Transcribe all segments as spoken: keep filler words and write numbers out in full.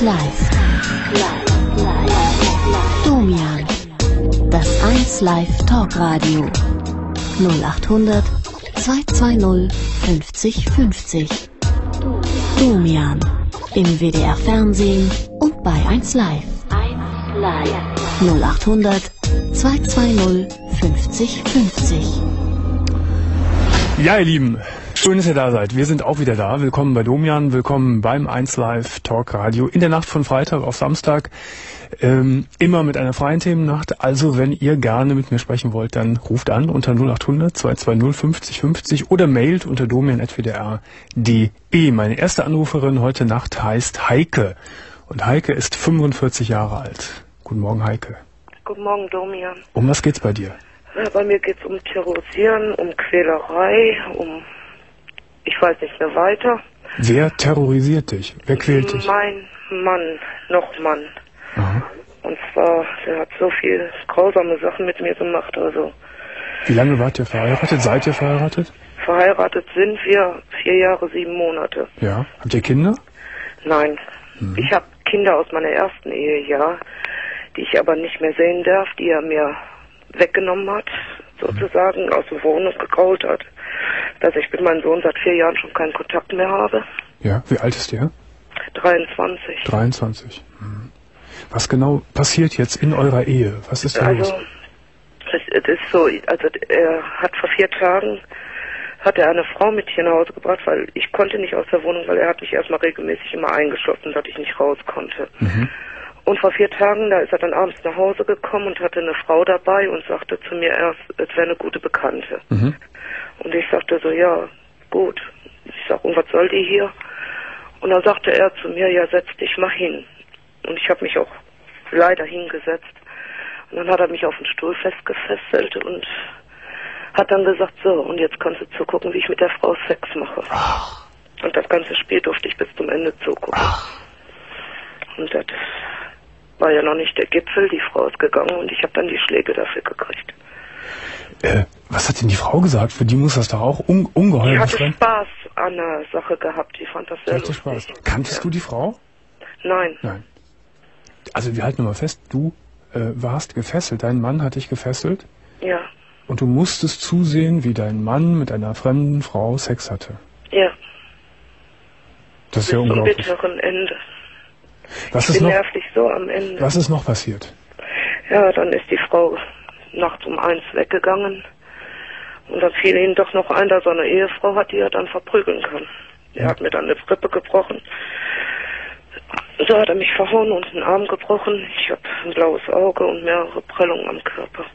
Live. Domian. Das eins Live Talkradio. null achthundert zweihundertzweißig fünfzig fünfzig. Domian. Im W D R Fernsehen und bei eins Live. null achthundert zweihundertzweißig fünfzig fünfzig. Ja, ihr Lieben, schön, dass ihr da seid. Wir sind auch wieder da. Willkommen bei Domian, willkommen beim eins Live Talk Radio in der Nacht von Freitag auf Samstag. Ähm, immer mit einer freien Themennacht. Also, wenn ihr gerne mit mir sprechen wollt, dann ruft an unter null achthundert zweihundertzweißig fünfzig fünfzig oder mailt unter domian at w d r punkt d e. Meine erste Anruferin heute Nacht heißt Heike. Und Heike ist fünfundvierzig Jahre alt. Guten Morgen, Heike. Guten Morgen, Domian. Um was geht's bei dir? Ja, bei mir geht's um Terrorisieren, um Quälerei, um... ich weiß nicht mehr weiter. Wer terrorisiert dich? Wer quält dich? Mein Mann, noch Mann. Aha. Und zwar, der hat so viel grausame Sachen mit mir gemacht, also... Wie lange wart ihr verheiratet? Seid ihr verheiratet? Verheiratet sind wir vier Jahre, sieben Monate. Ja. Habt ihr Kinder? Nein. Mhm. Ich habe Kinder aus meiner ersten Ehe, ja, die ich aber nicht mehr sehen darf, die er mir weggenommen hat, sozusagen, mhm. aus der Wohnung gekrault hat, dass ich mit meinem Sohn seit vier Jahren schon keinen Kontakt mehr habe. Ja, wie alt ist der? dreiundzwanzig. dreiundzwanzig. Mhm. Was genau passiert jetzt in eurer Ehe? Was ist da also, los? Es, es ist so, also er hat vor vier Tagen, hat er eine Frau mit hier nach Hause gebracht, weil ich konnte nicht aus der Wohnung, weil er hat mich erstmal regelmäßig immer eingeschlossen, dass ich nicht raus konnte. Mhm. Und vor vier Tagen, da ist er dann abends nach Hause gekommen und hatte eine Frau dabei und sagte zu mir erst, es wäre eine gute Bekannte. Mhm. Und ich sagte so, ja, gut. Ich sag, und was soll die hier? Und dann sagte er zu mir, ja, setz dich mal hin. Und ich habe mich auch leider hingesetzt. Und dann hat er mich auf den Stuhl festgefesselt und hat dann gesagt, so, und jetzt kannst du zugucken, wie ich mit der Frau Sex mache. Ach. Und das ganze Spiel durfte ich bis zum Ende zugucken. Ach. Und das war ja noch nicht der Gipfel, die Frau ist gegangen und ich habe dann die Schläge dafür gekriegt. Äh, was hat denn die Frau gesagt? Für die muss das doch auch un ungeheuer Die hatte befremd- Spaß an der Sache gehabt, die fand das sehr hatte lustig. Spaß. Kanntest ja. du die Frau? Nein. Nein. Also wir halten nur mal fest, du äh, warst gefesselt, dein Mann hat dich gefesselt? Ja. Und du musstest zusehen, wie dein Mann mit einer fremden Frau Sex hatte? Ja. Das ist ja Bis zum unglaublich. bitteren Ende. Was ich ist bin noch, nervlich so am Ende. was ist noch passiert? Ja, dann ist die Frau nachts um eins weggegangen. Und dann fiel ihnen doch noch ein, dass er eine Ehefrau hat, die er dann verprügeln kann. Er Ja. hat mir dann eine Rippe gebrochen. So hat er mich verhauen und einen Arm gebrochen. Ich habe ein blaues Auge und mehrere Prellungen am Körper.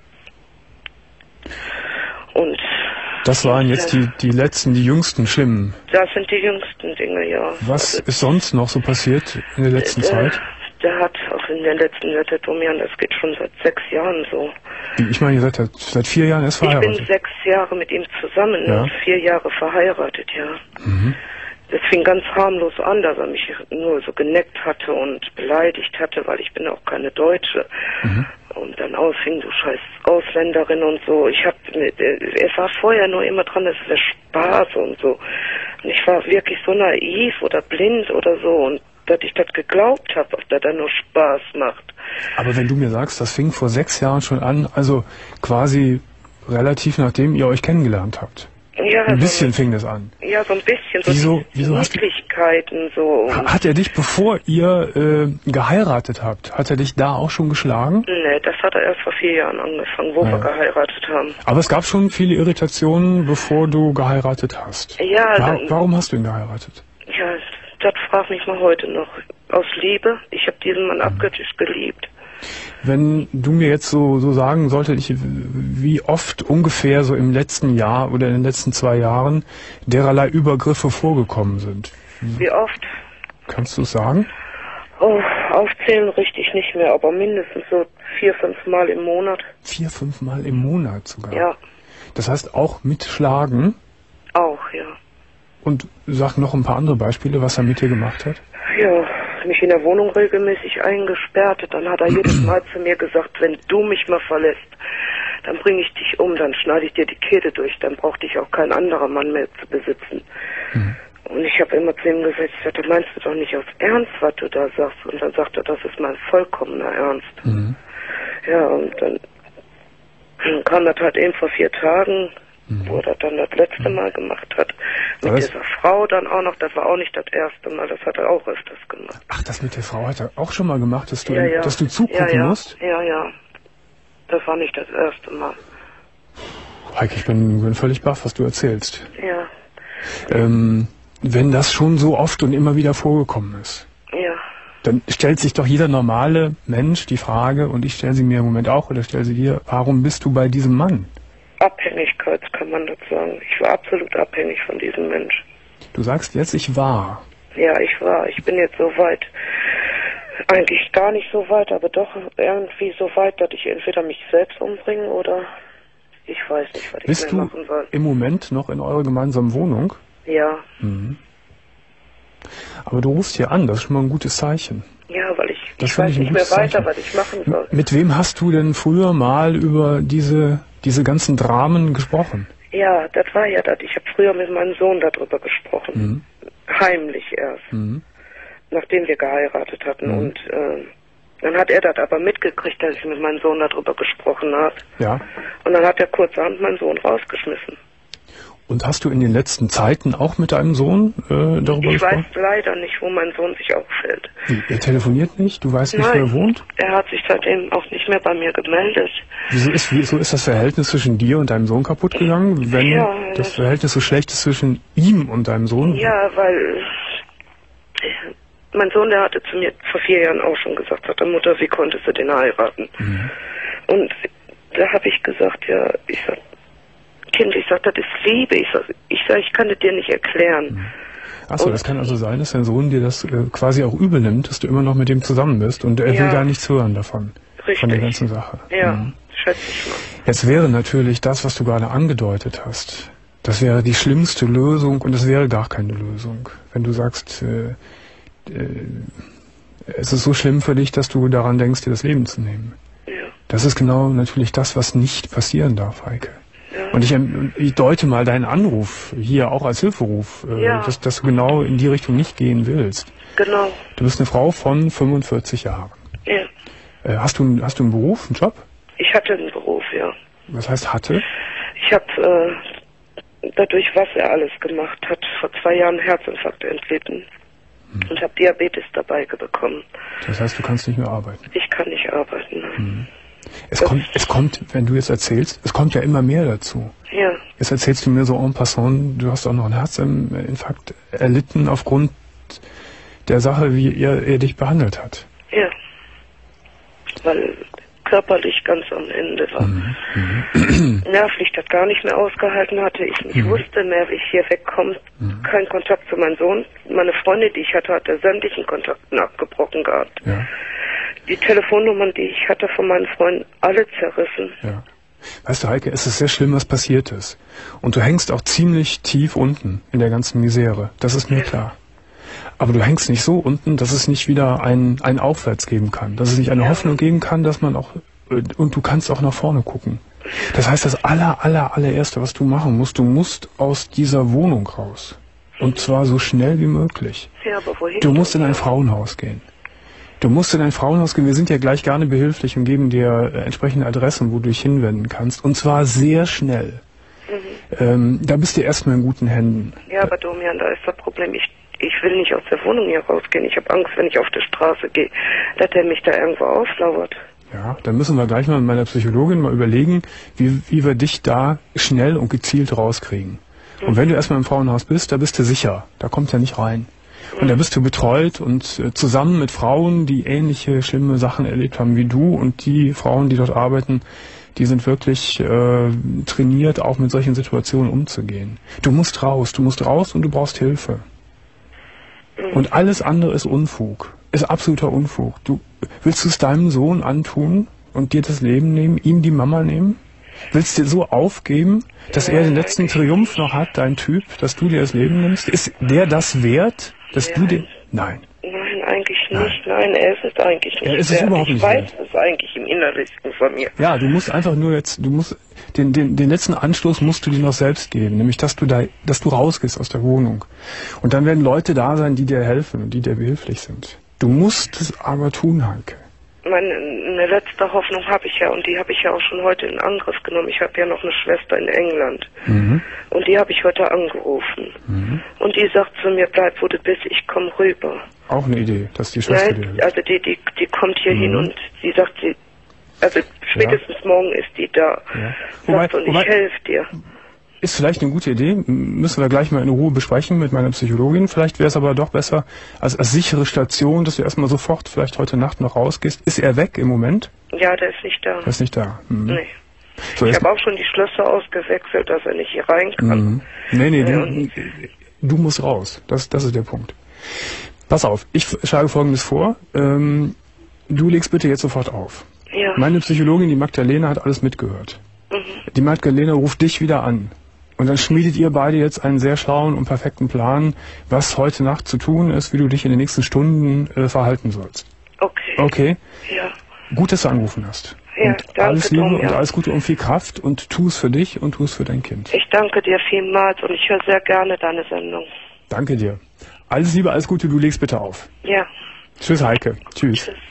Und Das waren jetzt die, die letzten, die jüngsten schlimmen. das sind die jüngsten Dinge, ja. Was Also, ist sonst noch so passiert in der letzten der, Zeit? Der hat auch in den letzten Jahren, der Domian, das geht schon seit sechs Jahren so. Ich meine, ihr seid ja seit vier Jahren erst Ich verheiratet. bin sechs Jahre mit ihm zusammen Ja. und vier Jahre verheiratet, ja. Mhm. Das fing ganz harmlos an, dass er mich nur so geneckt hatte und beleidigt hatte, weil ich bin auch keine Deutsche. Mhm. Und dann ausfing, du scheiß Ausländerin und so. Ich hab, er war vorher nur immer dran, es wäre Spaß und so. Und ich war wirklich so naiv oder blind oder so und dass ich das geglaubt habe, dass er nur Spaß macht. Aber wenn du mir sagst, das fing vor sechs Jahren schon an, also quasi relativ nachdem ihr euch kennengelernt habt. Ja, Ein so, bisschen fing das an. Ja, so ein bisschen. So Wieso, wieso hast du, Niedlichkeiten, so. hat er dich, bevor ihr äh, geheiratet habt, hat er dich da auch schon geschlagen? Nee, das hat er erst vor vier Jahren angefangen, wo Ja. wir geheiratet haben. Aber es gab schon viele Irritationen, bevor du geheiratet hast. Ja, Wa dann, warum hast du ihn geheiratet? ja, das fragt mich mal heute noch. Aus Liebe. Ich habe diesen Mann Mhm. abgöttisch geliebt. Wenn du mir jetzt so, so sagen solltest, wie oft ungefähr so im letzten Jahr oder in den letzten zwei Jahren dererlei Übergriffe vorgekommen sind. Wie oft? Kannst du es sagen? Oh, aufzählen richtig nicht mehr, aber mindestens so vier, fünf Mal im Monat. Vier, fünf Mal im Monat sogar? Ja, Das heißt auch mit Schlagen? auch, ja. Und sag noch ein paar andere Beispiele, was er mit dir gemacht hat. Ja, mich in der Wohnung regelmäßig eingesperrt. Dann hat er jedes Mal zu mir gesagt, wenn du mich mal verlässt, dann bringe ich dich um, dann schneide ich dir die Kehle durch, dann braucht dich auch kein anderer Mann mehr zu besitzen. Mhm. Und ich habe immer zu ihm gesagt, ich sagte, meinst du doch nicht aus Ernst, was du da sagst? Und dann sagte er, das ist mein vollkommener Ernst. Mhm. Ja, und dann kam das halt eben vor vier Tagen, mhm. wo er das dann das letzte Mal gemacht hat. Mit Was? dieser Frau dann auch noch, das war auch nicht das erste Mal, das hat er auch öfters gemacht. Ach, das mit der Frau hat er auch schon mal gemacht, dass du, ja, ja. dass du zugucken ja, ja. musst? Ja, ja. Das war nicht das erste Mal. Heike, ich bin, bin völlig baff, was du erzählst. Ja. Ähm, wenn das schon so oft und immer wieder vorgekommen ist, ja. dann stellt sich doch jeder normale Mensch die Frage, und ich stelle sie mir im Moment auch, oder stelle sie dir, warum bist du bei diesem Mann? Abhängigkeit, kann man das sagen. Ich war absolut abhängig von diesem Mensch. Du sagst jetzt, ich war. Ja, ich war. Ich bin jetzt so weit, eigentlich gar nicht so weit, aber doch irgendwie so weit, dass ich entweder mich selbst umbringe oder ich weiß nicht, was Bist ich mehr machen soll. Bist du im Moment noch in eurer gemeinsamen Wohnung? Ja. Mhm. Aber du rufst hier an, das ist schon mal ein gutes Zeichen. Ja, weil ich, das ich weiß ich nicht mehr weiter, Zeichen. was ich machen soll. Mit wem hast du denn früher mal über diese, diese ganzen Dramen gesprochen? Ja, das war ja das. Ich habe früher mit meinem Sohn darüber gesprochen. Mhm. Heimlich erst. Mhm. Nachdem wir geheiratet hatten. Mhm. Und äh, dann hat er das aber mitgekriegt, dass ich mit meinem Sohn darüber gesprochen habe. Ja. Und dann hat er kurzerhand meinen Sohn rausgeschmissen. Und hast du in den letzten Zeiten auch mit deinem Sohn äh, darüber ich gesprochen? Ich weiß leider nicht, wo mein Sohn sich aufhält. Er telefoniert nicht? Du weißt nicht, Nein, wo er wohnt? Er hat sich seitdem auch nicht mehr bei mir gemeldet. Wieso ist, wieso ist das Verhältnis zwischen dir und deinem Sohn kaputt gegangen, wenn ja, das, das Verhältnis so schlecht ist zwischen ihm und deinem Sohn? Ja, weil mein Sohn, der hatte zu mir vor vier Jahren auch schon gesagt, sagte Mutter, wie konntest du den heiraten? Mhm. Und da habe ich gesagt, ja, ich sag, Kind, ich sag, das ist Liebe. Ich sag, ich, sag, ich kann das dir nicht erklären. Mhm. Achso, das kann also sein, dass dein Sohn dir das äh, quasi auch übel nimmt, dass du immer noch mit dem zusammen bist und er ja. will gar nichts hören davon. Richtig. Von der ganzen Sache. Ja, mhm. schätze ich mal. Jetzt wäre natürlich das, was du gerade angedeutet hast, das wäre die schlimmste Lösung und es wäre gar keine Lösung. Wenn du sagst, äh, äh, es ist so schlimm für dich, dass du daran denkst, dir das Leben zu nehmen. Ja. Das ist genau natürlich das, was nicht passieren darf, Heike. Ja. Und ich, ich deute mal deinen Anruf hier auch als Hilferuf, äh, ja. dass, dass du genau in die Richtung nicht gehen willst. Genau. Du bist eine Frau von fünfundvierzig Jahren. Ja. Äh, hast du, hast du einen Beruf, einen Job? Ich hatte einen Beruf, ja. Was heißt hatte? Ich habe äh, dadurch, was er alles gemacht hat, vor zwei Jahren einen Herzinfarkt entlitten. Hm. Und habe Diabetes dabei bekommen. Das heißt, du kannst nicht mehr arbeiten? Ich kann nicht arbeiten, nein. Hm. Es kommt, es kommt, wenn du jetzt erzählst, es kommt ja immer mehr dazu. Ja. Jetzt erzählst du mir so en passant, du hast auch noch einen Herzinfarkt erlitten aufgrund der Sache, wie er, er dich behandelt hat. Ja. Weil körperlich ganz am Ende war. Mhm. Mhm. Nervlich das gar nicht mehr ausgehalten hatte. Ich nicht mhm. wusste mehr, wie ich hier wegkomme. Mhm. Kein Kontakt zu meinem Sohn. Meine Freundin, die ich hatte, hatte sämtlichen Kontakten abgebrochen gehabt. Ja. Die Telefonnummern, die ich hatte von meinen Freunden, alle zerrissen. Ja. Weißt du, Heike, es ist sehr schlimm, was passiert ist. Und du hängst auch ziemlich tief unten in der ganzen Misere. Das ist mir ja. klar. Aber du hängst nicht so unten, dass es nicht wieder ein, ein Aufwärts geben kann. Dass es nicht eine ja. Hoffnung geben kann, dass man auch, und du kannst auch nach vorne gucken. Das heißt, das aller, aller, allererste, was du machen musst, du musst aus dieser Wohnung raus. Und zwar so schnell wie möglich. Ja, aber wohin? Du musst in ein Frauenhaus gehen. Du musst in ein Frauenhaus gehen. Wir sind ja gleich gerne behilflich und geben dir äh, entsprechende Adressen, wo du dich hinwenden kannst. Und zwar sehr schnell. Mhm. Ähm, da bist du erstmal in guten Händen. Ja, aber Domian, da ist das Problem. Ich, ich will nicht aus der Wohnung hier rausgehen. Ich habe Angst, wenn ich auf der Straße gehe, dass der mich da irgendwo auflauert. Ja, dann müssen wir gleich mal mit meiner Psychologin mal überlegen, wie, wie wir dich da schnell und gezielt rauskriegen. Mhm. Und wenn du erstmal im Frauenhaus bist, da bist du sicher. Da kommt er nicht rein. Und da bist du betreut und äh, zusammen mit Frauen, die ähnliche schlimme Sachen erlebt haben wie du, und die Frauen, die dort arbeiten, die sind wirklich äh, trainiert, auch mit solchen Situationen umzugehen. Du musst raus, du musst raus und du brauchst Hilfe. Und alles andere ist Unfug, ist absoluter Unfug. Du willst du es deinem Sohn antun und dir das Leben nehmen, ihm die Mama nehmen? Willst du dir so aufgeben, dass er den letzten Triumph noch hat, dein Typ, dass du dir das Leben nimmst? Ist der das wert, dass ja. du dir... Nein. Nein, eigentlich Nein. nicht. Nein, er ist es eigentlich nicht. Er ist es wert. überhaupt ich nicht weiß wert. es eigentlich im Innerlichsten von mir. Ja, du musst einfach nur jetzt, du musst, den, den, den letzten Anstoß musst du dir noch selbst geben, nämlich, dass du da, dass du rausgehst aus der Wohnung. Und dann werden Leute da sein, die dir helfen und die dir behilflich sind. Du musst es aber tun, Heike. Meine eine letzte Hoffnung habe ich ja, und die habe ich ja auch schon heute in Angriff genommen. Ich habe ja noch eine Schwester in England. Mhm. Und die habe ich heute angerufen. Mhm. Und die sagt zu mir, bleib wo du bist, ich komme rüber. Auch eine Idee, dass die Schwester dir Nein, hilft. also die, die, die kommt hier Mhm. hin und sie sagt, sie, also spätestens ja. morgen ist die da. Ja. Wobei, Sagt, und wobei, ich helfe dir. Ist vielleicht eine gute Idee, müssen wir gleich mal in Ruhe besprechen mit meiner Psychologin. Vielleicht wäre es aber doch besser, als, als sichere Station, dass du erstmal sofort vielleicht heute Nacht noch rausgehst. Ist er weg im Moment? Ja, der ist nicht da. Er ist nicht da. Mhm. Nee. So, ich jetzt- habe auch schon die Schlösser ausgewechselt, dass er nicht hier rein kann. Mhm. Nee, nee, Ja. du, du musst raus. Das, das ist der Punkt. Pass auf, ich schlage Folgendes vor. Ähm, du legst bitte jetzt sofort auf. Ja. Meine Psychologin, die Magdalena, hat alles mitgehört. Mhm. Die Magdalena ruft dich wieder an. Und dann schmiedet ihr beide jetzt einen sehr schlauen und perfekten Plan, was heute Nacht zu tun ist, wie du dich in den nächsten Stunden äh, verhalten sollst. Okay. Okay? Ja. Gut, dass du angerufen hast. Ja, und danke, alles Liebe Tom, und ja. alles Gute und viel Kraft und tu es für dich und tu es für dein Kind. Ich danke dir vielmals und ich höre sehr gerne deine Sendung. Danke dir. Alles Liebe, alles Gute, du legst bitte auf. Ja. Tschüss, Heike. Tschüss. Tschüss.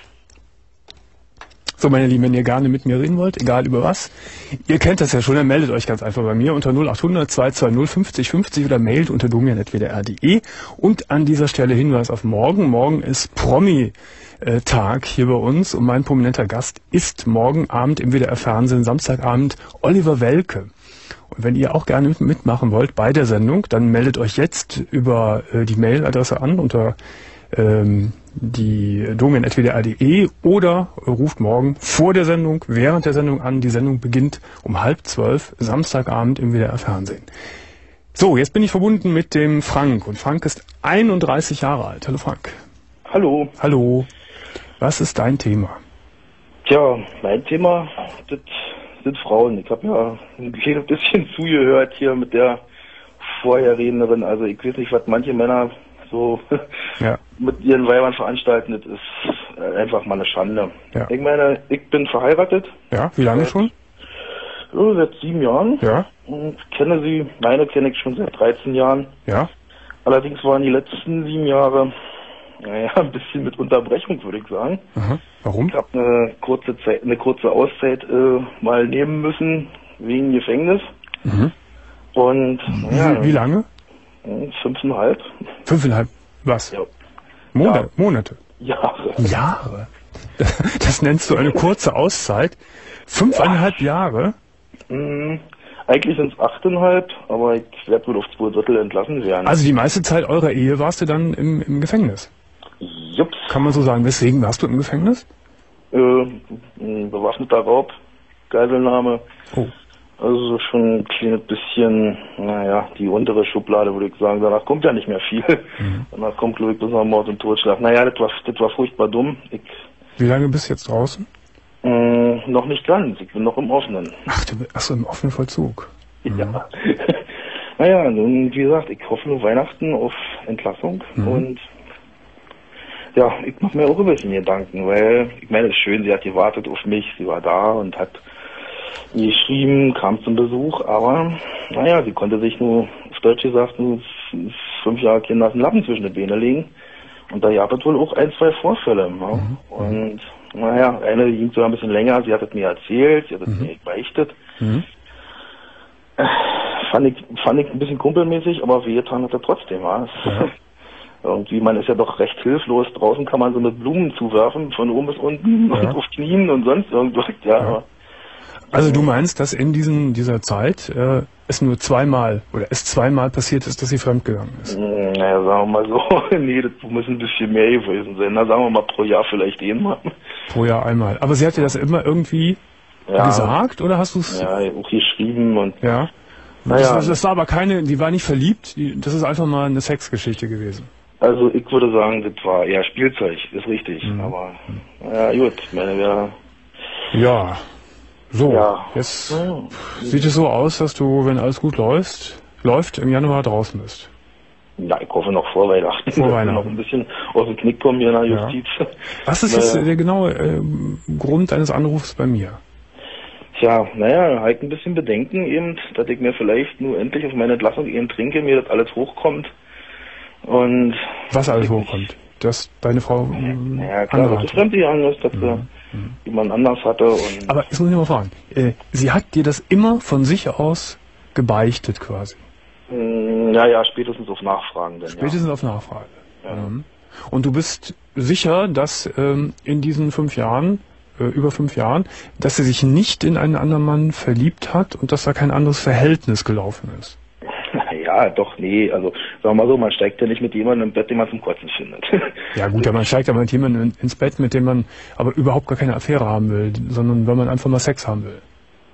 So, meine Lieben, wenn ihr gerne mit mir reden wollt, egal über was, ihr kennt das ja schon, dann meldet euch ganz einfach bei mir unter null acht hundert zwei zwei null fünfzig fünfzig oder mailt unter domian punkt w d r punkt de. Und an dieser Stelle Hinweis auf morgen. Morgen ist Promi-Tag hier bei uns und mein prominenter Gast ist morgen Abend im W D R-Fernsehen, Samstagabend, Oliver Welke. Und wenn ihr auch gerne mit- mitmachen wollt bei der Sendung, dann meldet euch jetzt über äh, die Mailadresse an unter ähm, die domian punkt w d r punkt de oder ruft morgen vor der Sendung, während der Sendung an. Die Sendung beginnt um halb zwölf, Samstagabend im W D R-Fernsehen. So, jetzt bin ich verbunden mit dem Frank und Frank ist einunddreißig Jahre alt. Hallo Frank. Hallo. Hallo. Was ist dein Thema? Tja, mein Thema, das sind Frauen. Ich habe ja ein kleines bisschen zugehört hier mit der Vorherrednerin. Also ich weiß nicht, was manche Männer so Ja. mit ihren Weibern veranstalten. Das ist äh, einfach mal eine Schande. Ja. Ich meine, ich bin verheiratet. Ja, wie lange schon? So, seit sieben Jahren. Ja. Und kenne sie, meine kenne ich schon seit dreizehn Jahren. Ja. Allerdings waren die letzten sieben Jahre, naja, ein bisschen mit Unterbrechung, würde ich sagen. Aha. Warum? Ich habe eine kurze Zeit, eine kurze Auszeit äh, mal nehmen müssen wegen Gefängnis. Mhm. Und naja, Wie, wie lange? fünfeinhalb Fünfeinhalb. Was? ja, Monate? Ja. Monate? Jahre. Jahre? Das nennst du eine kurze Auszeit? Fünfeinhalb Jahre? Mhm. Eigentlich sind es achteinhalb, aber ich werde wohl auf zwei Drittel entlassen werden. Also die meiste Zeit eurer Ehe warst du dann im, im Gefängnis? Jups. Kann man so sagen. Weswegen warst du im Gefängnis? Äh, ein bewaffneter Raub, Geiselnahme. Oh. Also schon ein kleines bisschen, naja, die untere Schublade, würde ich sagen. Danach kommt ja nicht mehr viel. Mhm. Danach kommt, glaube ich, bloß noch Mord und Totschlag. Naja, das war, das war furchtbar dumm. Ich, Wie lange bist du jetzt draußen? mh, noch nicht ganz. Ich bin noch im Offenen. Ach, du bist achso, im offenen Vollzug. Mhm. Ja. Naja, nun, wie gesagt, ich hoffe nur Weihnachten auf Entlassung. Mhm. Und ja, ich mache mir auch ein bisschen Gedanken, weil, ich meine, es ist schön, sie hat gewartet auf mich. Sie war da und hat geschrieben, kam zum Besuch, aber naja, sie konnte sich nur, auf Deutsch gesagt, nur f- fünf Jahre Kinder aus dem Lappen zwischen die Beine legen. Und da gab es wohl auch ein, zwei Vorfälle. Ja. Mhm. Und naja, eine ging sogar ein bisschen länger, sie hat es mir erzählt, sie hat es Mhm. mir beichtet. Mhm. Fand ich, fand ich ein bisschen kumpelmäßig, aber wehgetan hat er trotzdem. Ja. Ja. Irgendwie, man ist ja doch recht hilflos. Draußen kann man so mit Blumen zuwerfen, von oben bis unten Ja. und auf Knien und sonst irgendwas. Ja, Ja. aber Also du meinst, dass in diesen, dieser Zeit äh, es nur zweimal oder es zweimal passiert ist, dass sie fremdgegangen ist? Hm, naja, sagen wir mal so, nee, das muss ein bisschen mehr gewesen sein. Na, sagen wir mal pro Jahr vielleicht einmal. Pro Jahr einmal. Aber sie hat dir das immer irgendwie Ja, gesagt oder hast du es? ja, auch geschrieben und Ja. Naja. Das, das war aber keine, die war nicht verliebt, die, das ist einfach mal eine Sexgeschichte gewesen. also ich würde sagen, das war eher Spielzeug, ist richtig. Mhm. Aber ja gut, ich meine, wer Ja. So, Ja. jetzt Ja. sieht es so aus, dass du, wenn alles gut läuft, läuft, im Januar draußen bist. Ja, ich hoffe noch vor Weihnachten. Vor dass Weihnachten. wir noch ein bisschen aus dem Knick kommen hier in der Justiz. Ja. Was ist jetzt der genaue äh, Grund deines Anrufs bei mir? Tja, naja, halt ein bisschen Bedenken eben, dass ich mir vielleicht nur endlich auf meine Entlassung eben trinke, mir das alles hochkommt. Und was alles hochkommt? Dass deine Frau äh, ja, klar, dass sie fremdgegangen ist, dass sie mhm. jemand anders hatte. Und aber jetzt muss ich mal fragen, äh, sie hat dir das immer von sich aus gebeichtet quasi? Ja, ja, spätestens auf Nachfragen. Denn, spätestens ja. auf Nachfrage. Ja. Mhm. Und du bist sicher, dass ähm, in diesen fünf Jahren, äh, über fünf Jahren, dass sie sich nicht in einen anderen Mann verliebt hat und dass da kein anderes Verhältnis gelaufen ist? Ja, doch, nee, also sagen wir mal so, man steigt ja nicht mit jemandem im Bett, den man zum Kotzen findet. Ja gut, ja, man steigt aber mit jemandem ins Bett, mit dem man aber überhaupt gar keine Affäre haben will, sondern weil man einfach mal Sex haben will.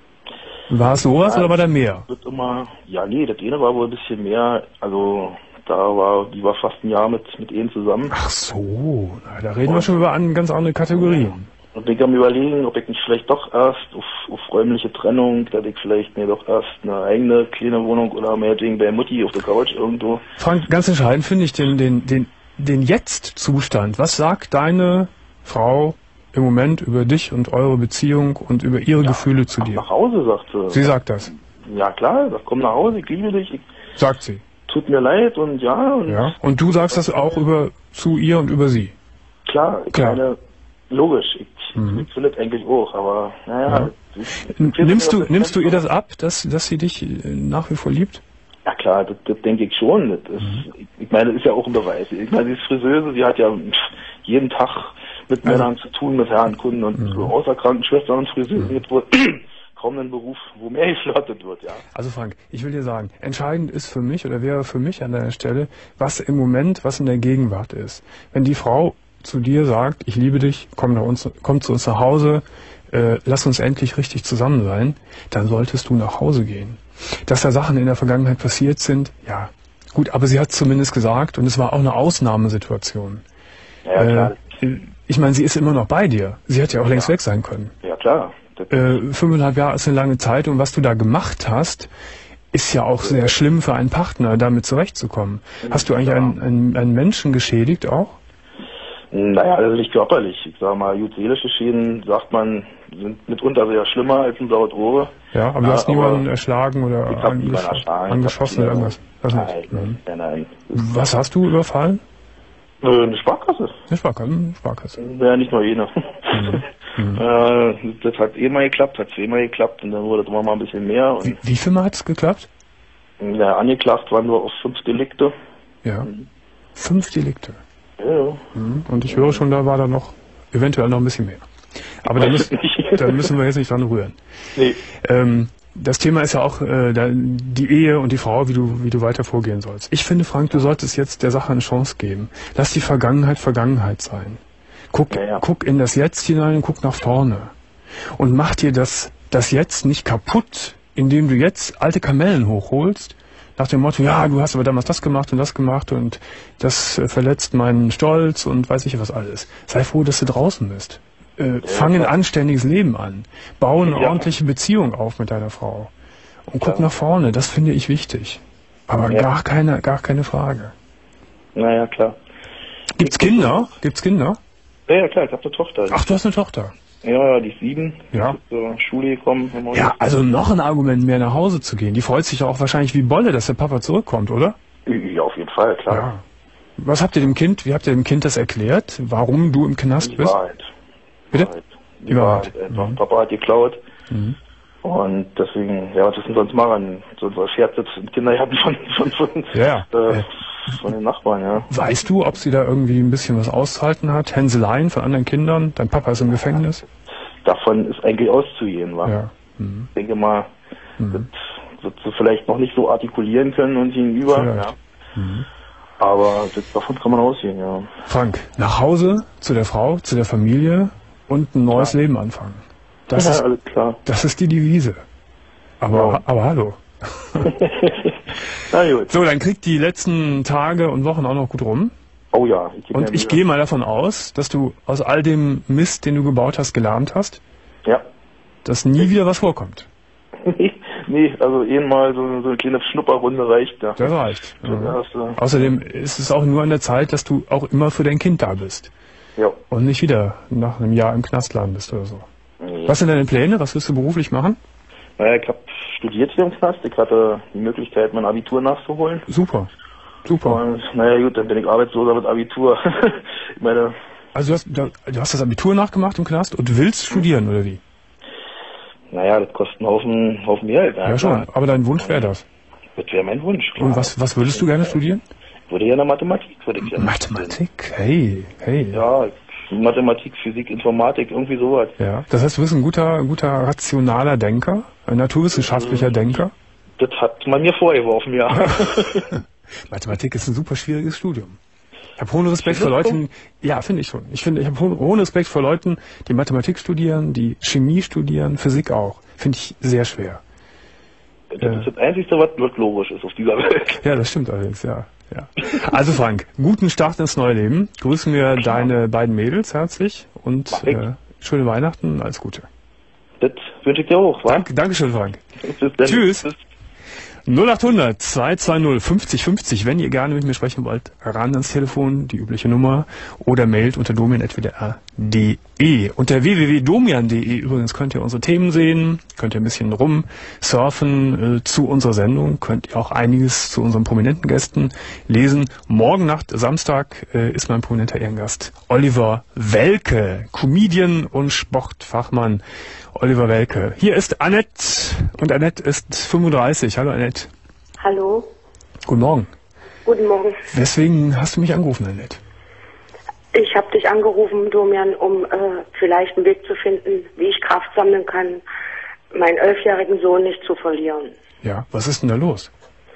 War es sowas ja, oder war da mehr? Wird immer, ja nee, das eine war wohl ein bisschen mehr, also da war, die war fast ein Jahr mit, mit ihnen zusammen. Ach so, na, da reden und wir schon über eine ganz andere Kategorien. Und ich am überlegen, ob ich nicht vielleicht doch erst auf, auf räumliche Trennung, dass ich vielleicht mir doch erst eine eigene kleine Wohnung oder meinetwegen bei Mutti auf der Couch irgendwo. Frank, ganz entscheidend finde ich den, den, den, den Jetzt-Zustand. Was sagt deine Frau im Moment über dich und eure Beziehung und über ihre ja, Gefühle zu dir? Nach Hause, sagt sie. Sie sagt das? Ja klar, sagt, komm nach Hause, ich liebe dich. Ich, sagt sie? Tut mir leid und ja. Und, ja. und du sagst das auch über zu ihr und über sie? Klar, ich klar. meine, logisch, ich, mhm. ich will das eigentlich auch, aber naja. Ja. Ich, ich nimmst du, nimmst du ihr das ab, dass, dass sie dich nach wie vor liebt? Ja klar, das, das denke ich schon. Das ist, mhm. ich, ich meine, das ist ja auch ein Beweis. Ich meine, sie ist Friseuse, sie hat ja jeden Tag mit also, Männern zu tun, mit Herrenkunden und mhm. so, außer Krankenschwestern und Friseusen gibt wohl kaum einen Beruf, wo mehr geflirtet wird, ja. Also Frank, ich will dir sagen, entscheidend ist für mich oder wäre für mich an deiner Stelle, was im Moment, was in der Gegenwart ist. Wenn die Frau zu dir sagt, ich liebe dich, komm, nach uns, komm zu uns nach Hause, äh, lass uns endlich richtig zusammen sein, dann solltest du nach Hause gehen. Dass da Sachen in der Vergangenheit passiert sind, ja, gut, aber sie hat zumindest gesagt und es war auch eine Ausnahmesituation. Ja, klar. Äh, ich meine, sie ist immer noch bei dir. Sie hätte ja auch längst ja. weg sein können. Ja, klar. Äh, fünfeinhalb Jahre ist eine lange Zeit und was du da gemacht hast, ist ja auch sehr schlimm für einen Partner, damit zurechtzukommen. Hast du eigentlich einen, einen, einen Menschen geschädigt auch? Naja, also nicht körperlich. Ich sag mal, gut, seelische Schäden, sagt man, sind mitunter sehr schlimmer als ein blaues Rohre. Ja, aber ja, du hast niemanden erschlagen oder ich hab niemanden erschlagen, angeschossen oder irgendwas? Das nein, nicht. nein, nein, nein. Was hast du überfallen? Eine Sparkasse. Eine Sparkasse, eine Sparkasse. Ja, nicht nur jene. Mhm. Mhm. äh, das hat einmal geklappt, hat zweimal geklappt und dann wurde das immer mal ein bisschen mehr. Und wie, wie viel Mal hat es geklappt? Ja, angeklagt waren nur auf fünf Delikte. Ja, mhm. fünf Delikte. Ja, ja. Mhm. Und ich höre schon, da war da noch eventuell noch ein bisschen mehr. Aber da müssen, da müssen wir jetzt nicht dran rühren. Nee. Ähm, das Thema ist ja auch äh, da, die Ehe und die Frau, wie du, wie du weiter vorgehen sollst. Ich finde, Frank, du solltest jetzt der Sache eine Chance geben. Lass die Vergangenheit Vergangenheit sein. Guck, ja, ja. guck in das Jetzt hinein und guck nach vorne. Und mach dir das, das Jetzt nicht kaputt, indem du jetzt alte Kamellen hochholst, nach dem Motto, ja, du hast aber damals das gemacht und das gemacht und das äh, verletzt meinen Stolz und weiß ich was alles. Sei froh, dass du draußen bist. Äh, ja, fang ein anständiges Leben an. Bau eine ja. ordentliche Beziehung auf mit deiner Frau. Und guck ja. nach vorne, das finde ich wichtig. Aber ja. gar keine, gar keine Frage. Naja, klar. Gibt's Kinder? Gibt's Kinder? Ja, ja klar, ich habe eine Tochter. Ach, du hast eine Tochter? Ja, die ist sieben. Ja. Die ist zur Schule gekommen. Ja, also noch ein Argument mehr nach Hause zu gehen. Die freut sich ja auch wahrscheinlich wie Bolle, dass der Papa zurückkommt, oder? Ja, auf jeden Fall, klar. Ja. Was habt ihr dem Kind, wie habt ihr dem Kind das erklärt, warum du im Knast die bist? Wahrheit. Bitte? Wahrheit. Die, die Wahrheit. Wahrheit. Mhm. Papa hat geklaut. Mhm. Und deswegen, ja, was ist denn sonst machen? So ein Pferd sitzt in Kindergarten von, von, von, ja. äh, von den Nachbarn, ja. Weißt du, ob sie da irgendwie ein bisschen was auszuhalten hat? Hänseleien von anderen Kindern? Dein Papa ist im Gefängnis? Davon ist eigentlich auszugehen, wa? Ja. Mhm. Ich denke mal, mhm. das wird sie vielleicht noch nicht so artikulieren können und gegenüber, vielleicht. ja. Mhm. Aber das, davon kann man ausgehen, ja. Frank, nach Hause, zu der Frau, zu der Familie und ein neues ja. Leben anfangen. Das ja, ist, alles klar. Das ist die Devise. Aber, ja. aber hallo. Na gut. So, dann kriegt die letzten Tage und Wochen auch noch gut rum. Oh ja. Ich und ich gehe mal davon aus, dass du aus all dem Mist, den du gebaut hast, gelernt hast. Ja. Dass nie wieder was vorkommt. nee, also eh mal so, so eine kleine Schnupperrunde reicht. Ja. Das reicht. Mhm. Das, äh, Außerdem ist es auch nur an der Zeit, dass du auch immer für dein Kind da bist. ja. Und nicht wieder nach einem Jahr im Knast landest oder so. Nee. Was sind deine Pläne? Was wirst du beruflich machen? Naja, ich habe studiert hier im Knast. Ich hatte die Möglichkeit, mein Abitur nachzuholen. Super. Super. Und naja gut, dann bin ich Arbeitsloser mit Abitur. Ich meine... Also du hast, du hast das Abitur nachgemacht im Knast und willst studieren, oder wie? Naja, das kostet einen Haufen, Haufen Geld. Ja, schon, aber dein Wunsch wäre das. Das wäre mein Wunsch, klar. Und was, was würdest du gerne studieren? Ich würde gerne Mathematik, würde ich gerne. Mathematik? Hey, hey. Ja, Mathematik, Physik, Informatik, irgendwie sowas. Ja, das heißt, du bist ein guter, ein guter rationaler Denker, ein naturwissenschaftlicher Denker? Das hat man mir vorgeworfen, ja. Mathematik ist ein super schwieriges Studium. Ich habe hohen Respekt vor Leuten, ja, finde ich schon. Ich finde, ich habe hohen, hohen Respekt vor Leuten, die Mathematik studieren, die Chemie studieren, Physik auch. Finde ich sehr schwer. Das ist das Einzige, was, was logisch ist auf dieser Welt. Ja, das stimmt allerdings, ja. ja. Also Frank, guten Start ins neue Leben. Grüßen wir deine beiden Mädels herzlich und äh, schöne Weihnachten, alles Gute. Das wünsche ich dir auch, wa? Danke, Dankeschön, Frank. Bis dann. Tschüss. Bis null acht hundert, zwei zwei null, fünfzig fünfzig, wenn ihr gerne mit mir sprechen wollt, ran ans Telefon, die übliche Nummer, oder mailt unter domian punkt w d r punkt d e. Unter w w w punkt domian punkt d e übrigens könnt ihr unsere Themen sehen, könnt ihr ein bisschen rumsurfen äh, zu unserer Sendung, könnt ihr auch einiges zu unseren prominenten Gästen lesen. Morgen Nacht, Samstag, äh, ist mein prominenter Ehrengast Oliver Welke, Comedian und Sportfachmann. Oliver Welke. Hier ist Annette und Annette ist fünfunddreißig. Hallo Annette. Hallo. Guten Morgen. Guten Morgen. Weswegen hast du mich angerufen, Annette? Ich habe dich angerufen, Domian, um äh, vielleicht einen Weg zu finden, wie ich Kraft sammeln kann, meinen elfjährigen Sohn nicht zu verlieren. Ja, was ist denn da los?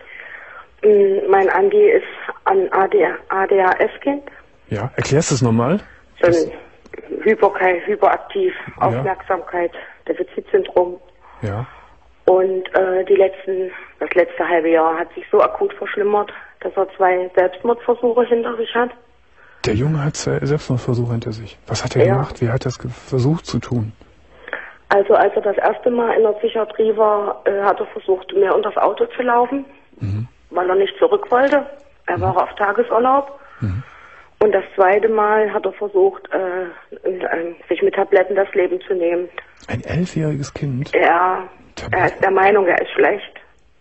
Mm, mein Andi ist ein A D H S-Kind. Ja, erklärst du es nochmal? So ein Hyper, hyperaktiv, Ja. Aufmerksamkeit, Defizitsyndrom. Ja. Und äh, die letzten, das letzte halbe Jahr hat sich so akut verschlimmert, dass er zwei Selbstmordversuche hinter sich hat. Der Junge hat zwei Selbstmordversuche hinter sich. Was hat er Ja. gemacht? Wie hat er es ge- versucht zu tun? Also als er das erste Mal in der Psychiatrie war, äh, hat er versucht, mir unter das Auto zu laufen, Mhm. weil er nicht zurück wollte. Er war auf Tagesurlaub. Mhm. Und das zweite Mal hat er versucht, äh, äh, sich mit Tabletten das Leben zu nehmen. Ein elfjähriges Kind? Er, er ist der Meinung, er ist schlecht.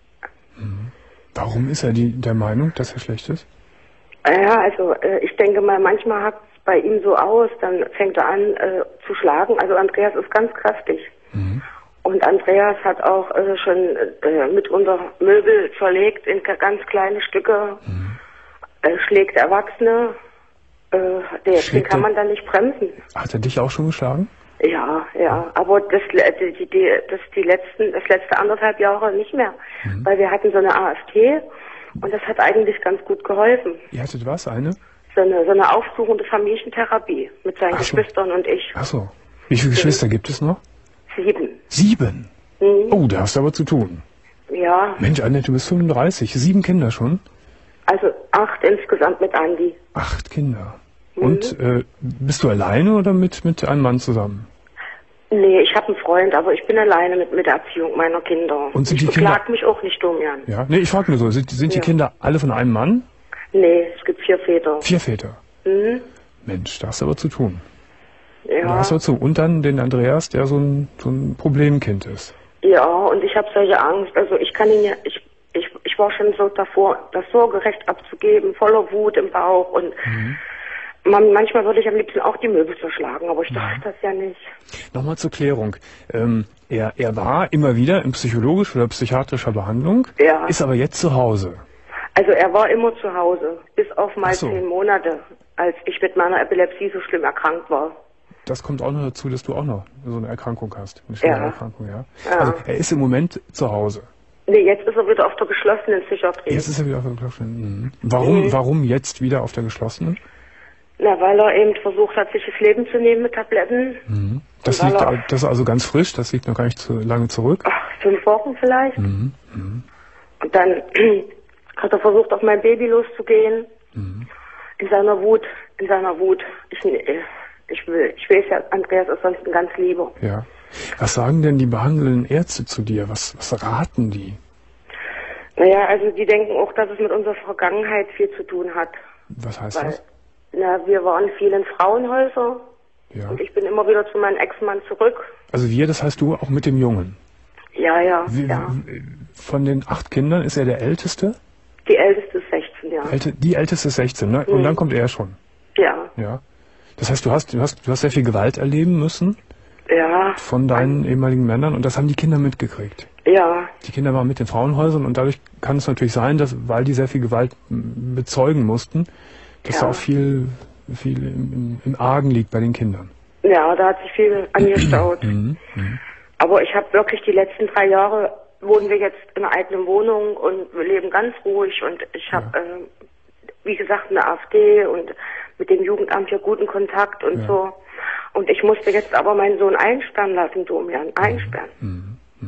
Warum ist er die, der Meinung, dass er schlecht ist? Ja, also äh, ich denke mal, manchmal hat es bei ihm so aus, dann fängt er an äh, zu schlagen. Also Andreas ist ganz kräftig. Mhm. Und Andreas hat auch äh, schon äh, mitunter Möbel zerlegt in ganz kleine Stücke, Mhm. äh, schlägt Erwachsene. Äh, den, den Schlägt kann er- man dann nicht bremsen. Hat er dich auch schon geschlagen? Ja, ja, aber das, die, die, die, das die letzten, das letzte anderthalb Jahre nicht mehr, Mhm. weil wir hatten so eine A F T und das hat eigentlich ganz gut geholfen. Ihr hattet was? Eine? So eine, so eine aufsuchende Familientherapie mit seinen Ach so. Geschwistern und ich. Ach so. Wie viele Geschwister gibt es noch? Sieben. Sieben. Mhm. Oh, da hast du aber zu tun. Ja, Mensch, Annette, du bist fünfunddreißig. Sieben Kinder schon? also acht insgesamt mit Andi. Acht Kinder. Und äh, bist du alleine oder mit, mit einem Mann zusammen? Nee, ich habe einen Freund, aber ich bin alleine mit, mit der Erziehung meiner Kinder. Und sind ich die Kinder- beklag mich auch nicht, Domian. Ja. Nee, ich frage nur so. Sind, sind die Ja. Kinder alle von einem Mann? Nee, es gibt vier Väter. Vier Väter. Mhm. Mensch, da hast du aber zu tun. Da Ja. hast du aber zu. Und dann den Andreas, der so ein, so ein Problemkind ist. Ja, und ich habe solche Angst. Also ich kann ihn ja, ich, ich, ich war schon so davor, das Sorgerecht abzugeben, voller Wut im Bauch und man, manchmal würde ich am liebsten auch die Möbel zerschlagen, aber ich darf das ja nicht. Nochmal zur Klärung. Ähm, er, er war immer wieder in psychologischer oder psychiatrischer Behandlung, Ja. ist aber jetzt zu Hause. Also er war immer zu Hause, bis auf mal Ach so. zehn Monate, als ich mit meiner Epilepsie so schlimm erkrankt war. Das kommt auch noch dazu, dass du auch noch so eine Erkrankung hast. Eine schwere Ja. Erkrankung, ja. Ja. Also er ist im Moment zu Hause. Nee, jetzt ist er wieder auf der geschlossenen Psychiatrie. Jetzt ist er wieder auf der geschlossenen. Mhm. Warum, Mhm. warum jetzt wieder auf der geschlossenen? Na, weil er eben versucht hat, sich das Leben zu nehmen mit Tabletten. Mhm. Das, Und liegt, weil er- das ist also ganz frisch, das liegt noch gar nicht zu lange zurück. Ach, fünf Wochen vielleicht. Mhm. Mhm. Und dann hat er versucht, auf mein Baby loszugehen. Mhm. In seiner Wut, in seiner Wut. Ich, ich will, ich weiß ja, Andreas ist sonst ein ganz Lieber. Ja. Was sagen denn die behandelnden Ärzte zu dir? Was, was raten die? Naja, also die denken auch, dass es mit unserer Vergangenheit viel zu tun hat. Was heißt Weil, das? Na, wir waren viel in Frauenhäusern Ja. und ich bin immer wieder zu meinem Ex-Mann zurück. Also wir, das heißt du auch mit dem Jungen? Ja, ja, Wie, ja. Von den acht Kindern ist er der Älteste? Die älteste ist sechzehn, ja. Älte, die Älteste ist sechzehn, ne? Und Mhm. dann kommt er schon. Ja, Ja. Das heißt, du hast, du hast, du hast sehr viel Gewalt erleben müssen ja, von deinen ehemaligen Männern und das haben die Kinder mitgekriegt. ja, Die Kinder waren mit den Frauenhäusern und dadurch kann es natürlich sein, dass, weil die sehr viel Gewalt m, bezeugen mussten, dass Ja. da auch viel, viel im, im, im Argen liegt bei den Kindern. ja, da hat sich viel angestaut. Mhm. Mhm. Aber ich habe wirklich die letzten drei Jahre, wohnen wir jetzt in einer eigenen Wohnung und wir leben ganz ruhig und ich habe, Ja. äh, wie gesagt, eine AfD und mit dem Jugendamt hier guten Kontakt und Ja. so. Und ich musste jetzt aber meinen Sohn einsperren lassen, Domian, einsperren. Mhm.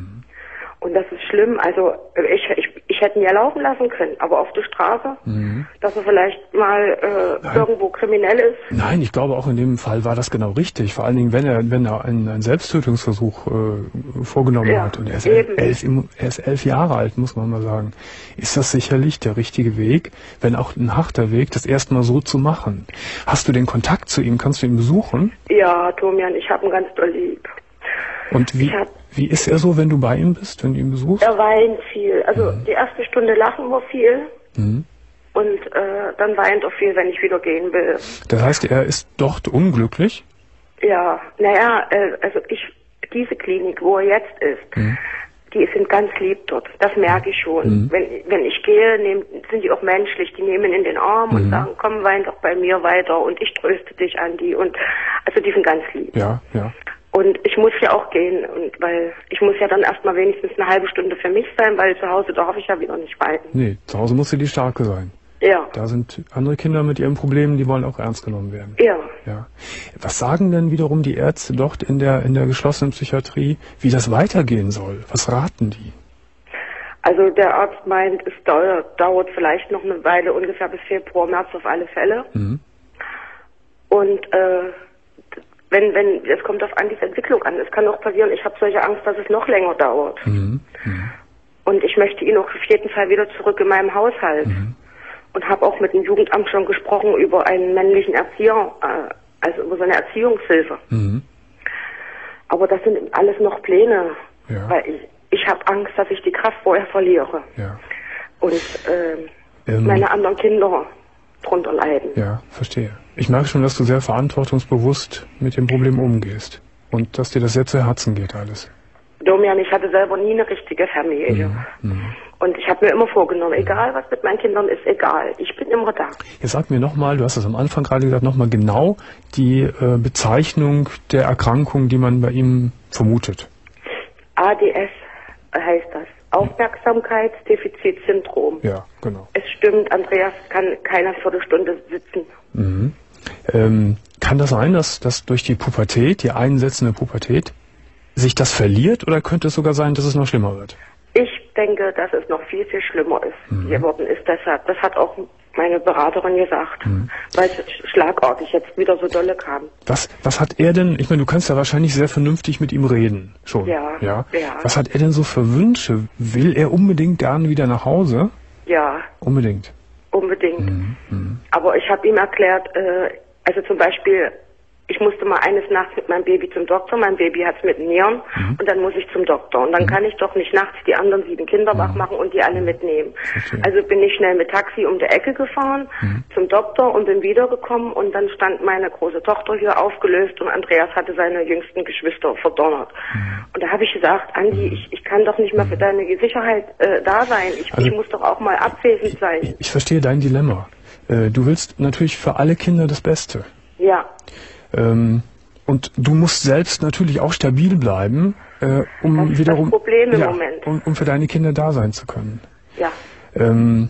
Und das ist schlimm. Also ich, ich, ich hätte ihn ja laufen lassen können, aber auf der Straße, Mhm. dass er vielleicht mal äh, Nein. irgendwo kriminell ist. Nein, ich glaube auch in dem Fall war das genau richtig. Vor allen Dingen, wenn er, wenn er einen, einen Selbsttötungsversuch äh, vorgenommen Ja, hat und er ist, eben. elf, im- er ist elf Jahre alt, muss man mal sagen, ist das sicherlich der richtige Weg, wenn auch ein harter Weg, das erstmal so zu machen. Hast du den Kontakt zu ihm? Kannst du ihn besuchen? Ja, Domian, ich habe ihn ganz doll lieb. Und wie, Ich hab- wie ist er so, wenn du bei ihm bist, wenn du ihn besuchst? Er weint viel. Also die erste Stunde lachen wir viel Mhm. und äh, dann weint er viel, wenn ich wieder gehen will. Das heißt, er ist dort unglücklich? Ja, naja, äh, also ich, diese Klinik, wo er jetzt ist, Mhm. die sind ganz lieb dort. Das merke ich schon. Mhm. Wenn, wenn ich gehe, nehm, sind die auch menschlich. Die nehmen ihn in den Arm Mhm. und sagen, komm, wein doch bei mir weiter und ich tröste dich, Andi. Und also die sind ganz lieb. Ja, ja. Und ich muss ja auch gehen, und weil ich muss ja dann erstmal wenigstens eine halbe Stunde für mich sein, weil zu Hause darf ich ja wieder nicht weinen. Nee, zu Hause muss sie die Starke sein. Ja, Da sind andere Kinder mit ihren Problemen, die wollen auch ernst genommen werden. ja. Ja. Was sagen denn wiederum die Ärzte dort in der, in der geschlossenen Psychiatrie, wie das weitergehen soll? Was raten die? Also der Arzt meint, es dauert, dauert vielleicht noch eine Weile, ungefähr bis Februar, März auf alle Fälle. Mhm. Und äh, wenn, wenn, es kommt auf Andis Entwicklung an. Es kann auch passieren, ich habe solche Angst, dass es noch länger dauert. Mhm. Mhm. Und ich möchte ihn auch auf jeden Fall wieder zurück in meinem Haushalt. Mhm. Und habe auch mit dem Jugendamt schon gesprochen über einen männlichen Erzieher, äh, also über so eine Erziehungshilfe. Mhm. Aber das sind alles noch Pläne, Ja. weil ich, ich habe Angst, dass ich die Kraft vorher verliere. Ja. Und ähm, Ähm, meine anderen Kinder drunter leiden. Ja, verstehe. Ich merke schon, dass du sehr verantwortungsbewusst mit dem Problem umgehst. Und dass dir das sehr zu Herzen geht alles. Domian, ich hatte selber nie eine richtige Familie. Mhm. Und ich habe mir immer vorgenommen, egal was mit meinen Kindern ist, egal. Ich bin immer da. Jetzt sag mir nochmal, du hast das am Anfang gerade gesagt, nochmal genau die äh, Bezeichnung der Erkrankung, die man bei ihm vermutet. A D S heißt das. Aufmerksamkeitsdefizitsyndrom. Ja, genau. Es stimmt, Andreas kann keine Viertelstunde sitzen. Mhm. Ähm, kann das sein, dass, dass durch die Pubertät, die einsetzende Pubertät, sich das verliert oder könnte es sogar sein, dass es noch schlimmer wird? Ich denke, dass es noch viel, viel schlimmer ist geworden ist. Deshalb, das hat auch meine Beraterin gesagt, weil es schlagartig jetzt wieder so dolle kam. Was, was hat er denn, ich meine, du kannst ja wahrscheinlich sehr vernünftig mit ihm reden, schon. Ja, ja. ja. Was hat er denn so für Wünsche? Will er unbedingt gerne wieder nach Hause? Ja, Unbedingt. unbedingt. Mhm. Aber ich habe ihm erklärt, äh, also zum Beispiel, ich musste mal eines Nachts mit meinem Baby zum Doktor, mein Baby hat's mit Nieren und dann muss ich zum Doktor. Und dann kann ich doch nicht nachts die anderen sieben Kinder wach machen und die alle mitnehmen. Verstehe. Also bin ich schnell mit Taxi um die Ecke gefahren zum Doktor und bin wiedergekommen und dann stand meine große Tochter hier aufgelöst und Andreas hatte seine jüngsten Geschwister verdonnert. Und da habe ich gesagt, Andi, ich, ich kann doch nicht mehr für deine Sicherheit äh, da sein. Ich, Also- ich muss doch auch mal abwesend sein. Ich, ich verstehe dein Dilemma. Äh, du willst natürlich für alle Kinder das Beste. Ja. Ähm, und du musst selbst natürlich auch stabil bleiben, äh, um Das ist das wiederum Problem im ja, Moment. Um, um für deine Kinder da sein zu können. Ja. Ähm,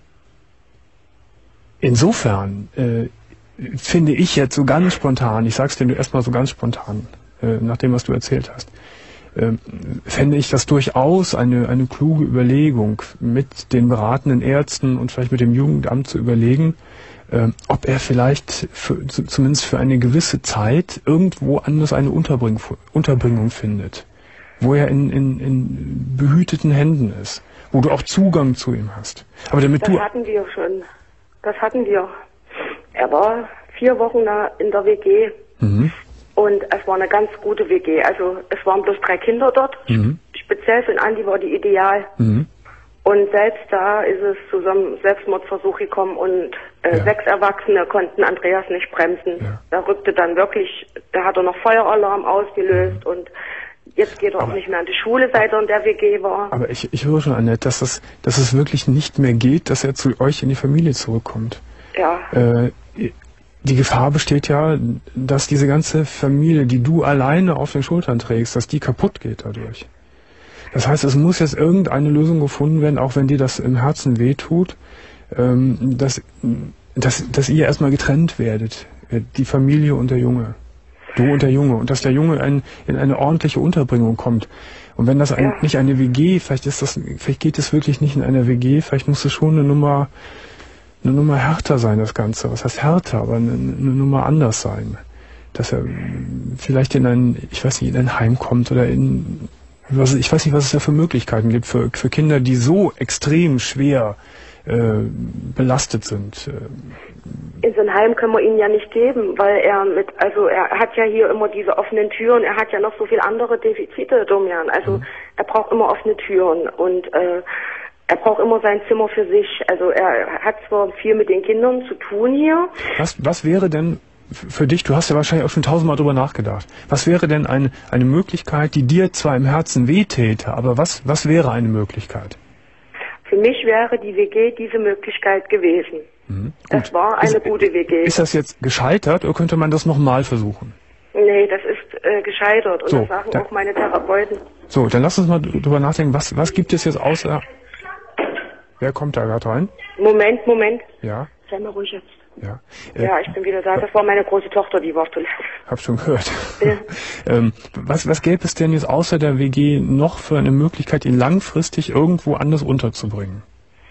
insofern äh, finde ich jetzt so ganz spontan, ich sag's dir erstmal so ganz spontan, äh, nach dem, was du erzählt hast, äh, fände ich das durchaus eine, eine kluge Überlegung, mit den beratenden Ärzten und vielleicht mit dem Jugendamt zu überlegen, äh, ob er vielleicht für, zumindest für eine gewisse Zeit irgendwo anders eine Unterbringung, Unterbringung findet, wo er in, in, in behüteten Händen ist, wo du auch Zugang zu ihm hast. Aber damit das du hatten wir schon. Das hatten wir. Er war vier Wochen in der W G. Mhm. Und es war eine ganz gute W G. Also es waren bloß drei Kinder dort. Mhm. Speziell für den Andi war die ideal. Mhm. Und selbst da ist es zu so einem Selbstmordversuch gekommen und äh, ja. sechs Erwachsene konnten Andreas nicht bremsen. Ja. Da rückte dann wirklich, da hat er noch Feueralarm ausgelöst mhm. und jetzt geht er aber auch nicht mehr an die Schule, seit er in der W G war. Aber ich, ich höre schon, Annette, dass es, dass es wirklich nicht mehr geht, dass er zu euch in die Familie zurückkommt. Ja. Äh, die Gefahr besteht ja, dass diese ganze Familie, die du alleine auf den Schultern trägst, dass die kaputt geht dadurch. Das heißt, es muss jetzt irgendeine Lösung gefunden werden, auch wenn dir das im Herzen wehtut, ähm, dass, dass, dass ihr erstmal getrennt werdet, die Familie und der Junge. Du und der Junge. Und dass der Junge ein, in eine ordentliche Unterbringung kommt. Und wenn das ein, nicht eine W G, vielleicht ist das, vielleicht geht es wirklich nicht in einer W G, vielleicht muss es schon eine Nummer, eine Nummer härter sein, das Ganze. Was heißt härter, aber eine, eine Nummer anders sein. Dass er vielleicht in ein, ich weiß nicht, in ein Heim kommt oder in, was, ich weiß nicht, was es da für Möglichkeiten gibt für, für Kinder, die so extrem schwer äh, belastet sind. In so ein Heim können wir ihn ja nicht geben, weil er mit, also er hat ja hier immer diese offenen Türen, er hat ja noch so viele andere Defizite, Domian. Also mhm. er braucht immer offene Türen und äh, er braucht immer sein Zimmer für sich. Also er hat zwar viel mit den Kindern zu tun hier. Was, was wäre denn für dich, du hast ja wahrscheinlich auch schon tausendmal drüber nachgedacht, was wäre denn eine, eine Möglichkeit, die dir zwar im Herzen wehtäte, aber was, was wäre eine Möglichkeit? Für mich wäre die W G diese Möglichkeit gewesen. Mhm. Das war eine ist, gute W G. Ist das jetzt gescheitert oder könnte man das nochmal versuchen? Nee, das ist äh, gescheitert und so, das sagen da, auch meine Therapeuten. So, dann lass uns mal drüber nachdenken, was, was gibt es jetzt außer... Wer kommt da gerade rein? Moment, Moment. Ja. Sei mal ruhig jetzt. Ja. Äh, ja, ich bin wieder da. Das war meine große Tochter, die war auf Toilette. Hab schon gehört. Ja. ähm, was, was gäbe es denn jetzt außer der W G noch für eine Möglichkeit, ihn langfristig irgendwo anders unterzubringen?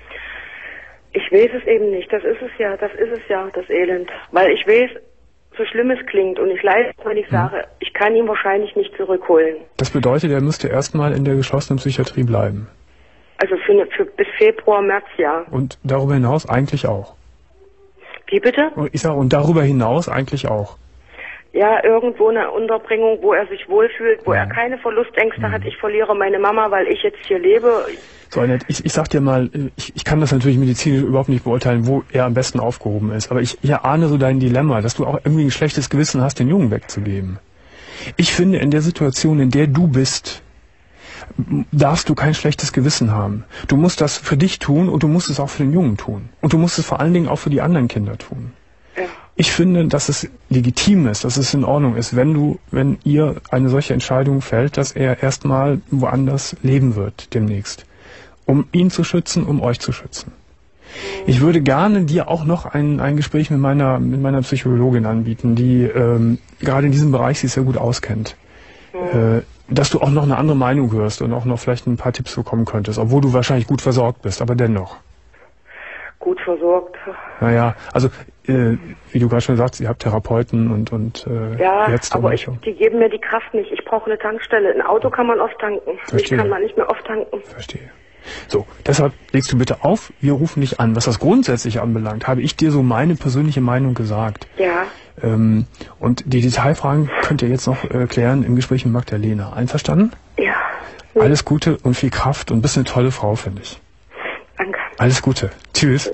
Ich weiß es eben nicht. Das ist es ja, das ist es ja, das Elend. Weil ich weiß, so schlimm es klingt und ich leide, wenn ich hm. sage, ich kann ihn wahrscheinlich nicht zurückholen. Das bedeutet, er müsste erstmal in der geschlossenen Psychiatrie bleiben. Also für, für bis Februar, März, ja. Und darüber hinaus eigentlich auch. Wie bitte? Ich sage, und darüber hinaus eigentlich auch. Ja, irgendwo eine Unterbringung, wo er sich wohlfühlt, wo ja. er keine Verlustängste mhm. hat. Ich verliere meine Mama, weil ich jetzt hier lebe. So, Annette, ich, ich sag dir mal, ich, ich kann das natürlich medizinisch überhaupt nicht beurteilen, wo er am besten aufgehoben ist. Aber ich, ich ahne so dein Dilemma, dass du auch irgendwie ein schlechtes Gewissen hast, den Jungen wegzugeben. Ich finde, in der Situation, in der du bist, darfst du kein schlechtes Gewissen haben. Du musst das für dich tun und du musst es auch für den Jungen tun. Und du musst es vor allen Dingen auch für die anderen Kinder tun. Ja. Ich finde, dass es legitim ist, dass es in Ordnung ist, wenn du, wenn ihr eine solche Entscheidung fällt, dass er erstmal woanders leben wird demnächst. Um ihn zu schützen, um euch zu schützen. Ich würde gerne dir auch noch ein, ein Gespräch mit meiner, mit meiner Psychologin anbieten, die ähm, gerade in diesem Bereich sich sehr gut auskennt. Mhm. Äh, dass du auch noch eine andere Meinung hörst und auch noch vielleicht ein paar Tipps bekommen könntest, obwohl du wahrscheinlich gut versorgt bist, aber dennoch. Gut versorgt. Naja, also äh, wie du gerade schon sagst, ihr habt Therapeuten und und äh, ja, Ärzte. Aber ich, die geben mir die Kraft nicht. Ich brauche eine Tankstelle. Ein Auto kann man oft tanken. Ich kann man nicht mehr oft tanken. Verstehe. So, deshalb legst du bitte auf, wir rufen dich an. Was das Grundsätzliche anbelangt, habe ich dir so meine persönliche Meinung gesagt. Ja. Ähm, und die Detailfragen könnt ihr jetzt noch äh, klären im Gespräch mit Magdalena. Einverstanden? Ja. Mhm. Alles Gute und viel Kraft und bist eine tolle Frau, finde ich. Danke. Alles Gute. Tschüss.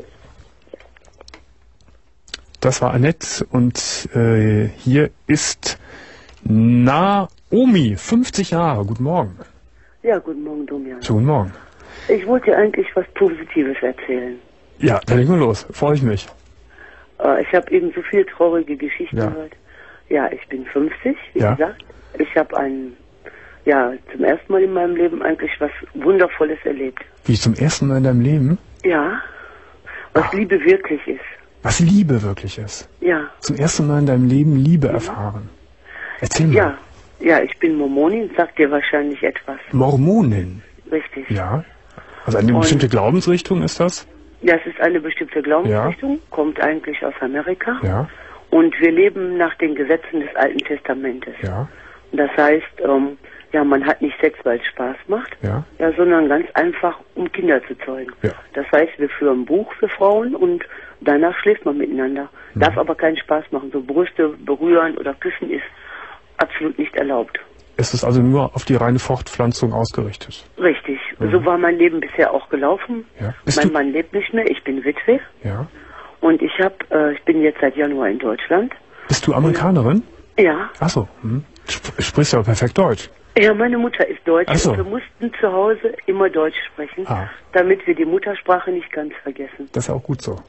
Das war Annette und äh, hier ist Naomi, fünfzig Jahre. Guten Morgen. Ja, guten Morgen, Domian. Guten Morgen. Ich wollte dir eigentlich was Positives erzählen. Ja, dann legen wir los. Freue ich mich. Äh, ich habe eben so viele traurige Geschichten ja. gehört. Ja, ich bin fünfzig, wie ja. gesagt. Ich habe ein, ja, zum ersten Mal in meinem Leben eigentlich was Wundervolles erlebt. Wie, zum ersten Mal in deinem Leben? Ja, was Ach. Liebe wirklich ist. Was Liebe wirklich ist? Ja. Zum ersten Mal in deinem Leben Liebe ja. erfahren. Erzähl mal. Ja, ja, ich bin Mormonin, sagt dir wahrscheinlich etwas. Mormonin? Richtig. Ja. Also eine Und, bestimmte Glaubensrichtung ist das? Das ist eine bestimmte Glaubensrichtung, ja. kommt eigentlich aus Amerika. Ja. Und wir leben nach den Gesetzen des Alten Testamentes. Ja. Das heißt, ähm, ja, man hat nicht Sex, weil es Spaß macht, Ja. ja, sondern ganz einfach, um Kinder zu zeugen. Ja. Das heißt, wir führen Buch für Frauen und danach schläft man miteinander. Mhm. Darf aber keinen Spaß machen. So Brüste berühren oder küssen ist absolut nicht erlaubt. Es ist also nur auf die reine Fortpflanzung ausgerichtet. Richtig. Mhm. So war mein Leben bisher auch gelaufen. Ja. Bist Mein du- Mann lebt nicht mehr, ich bin Witwe. Ja. Und ich hab, äh, ich bin jetzt seit Januar in Deutschland. Bist du Amerikanerin? Ja. Ach so. Hm. Sp sprichst aber perfekt Deutsch. Ja, meine Mutter ist Deutsch Ach so. und wir mussten zu Hause immer Deutsch sprechen, Ah. damit wir die Muttersprache nicht ganz vergessen. Das ist ja auch gut so.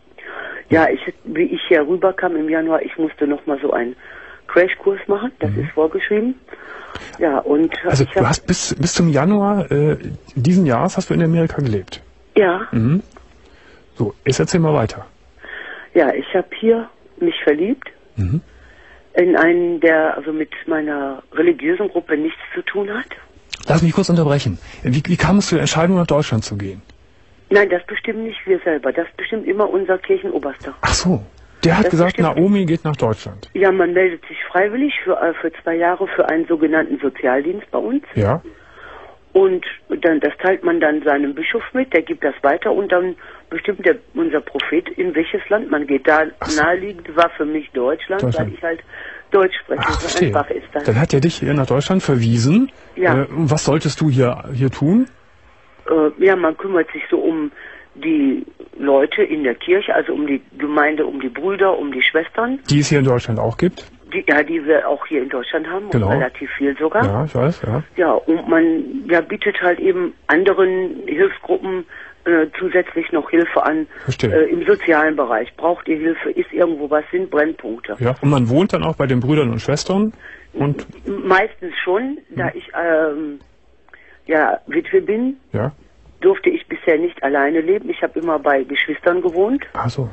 Ja, ich, wie ich hier rüberkam im Januar, ich musste noch mal so einen Crashkurs machen, das ist vorgeschrieben. Ja, und Also ich du hab, hast bis bis zum Januar äh, diesen Jahres hast du in Amerika gelebt. ja, Mhm. So, jetzt erzähl mal weiter. ja, ich habe hier mich verliebt Mhm. in einen, der also mit meiner religiösen Gruppe nichts zu tun hat. Lass mich kurz unterbrechen. Wie, wie kam es zu der Entscheidung, nach Deutschland zu gehen? Nein, das bestimmen nicht wir selber, das bestimmt immer unser Kirchenoberster. Ach so. Der hat Das gesagt, bestimmt- Naomi geht nach Deutschland. Ja, man meldet sich freiwillig für, äh, für zwei Jahre für einen sogenannten Sozialdienst bei uns. Ja. Und dann, das teilt man dann seinem Bischof mit, der gibt das weiter und dann bestimmt der, unser Prophet, in welches Land man geht. Da so. naheliegend war für mich Deutschland, Deutschland. weil ich halt Deutsch spreche. Ach, So verstehe. einfach ist das. Dann hat er dich hier nach Deutschland verwiesen. Ja. Äh, und was solltest du hier, hier tun? Äh, ja, man kümmert sich so um die Leute in der Kirche, also um die Gemeinde, um die Brüder, um die Schwestern, Die es hier in Deutschland auch gibt. die, ja, die wir auch hier in Deutschland haben, und Genau. relativ viel sogar. Ja, ich weiß, ja. Ja, und man ja, bietet halt eben anderen Hilfsgruppen äh, zusätzlich noch Hilfe an Verstehe. äh, im sozialen Bereich. Braucht ihr Hilfe? Ist irgendwo was? Sind Brennpunkte? Ja. Und man wohnt dann auch bei den Brüdern und Schwestern. Und Meistens schon, da ich ähm, ja Witwe bin, ja. durfte ich bisher nicht alleine leben. Ich habe immer bei Geschwistern gewohnt. Ach so.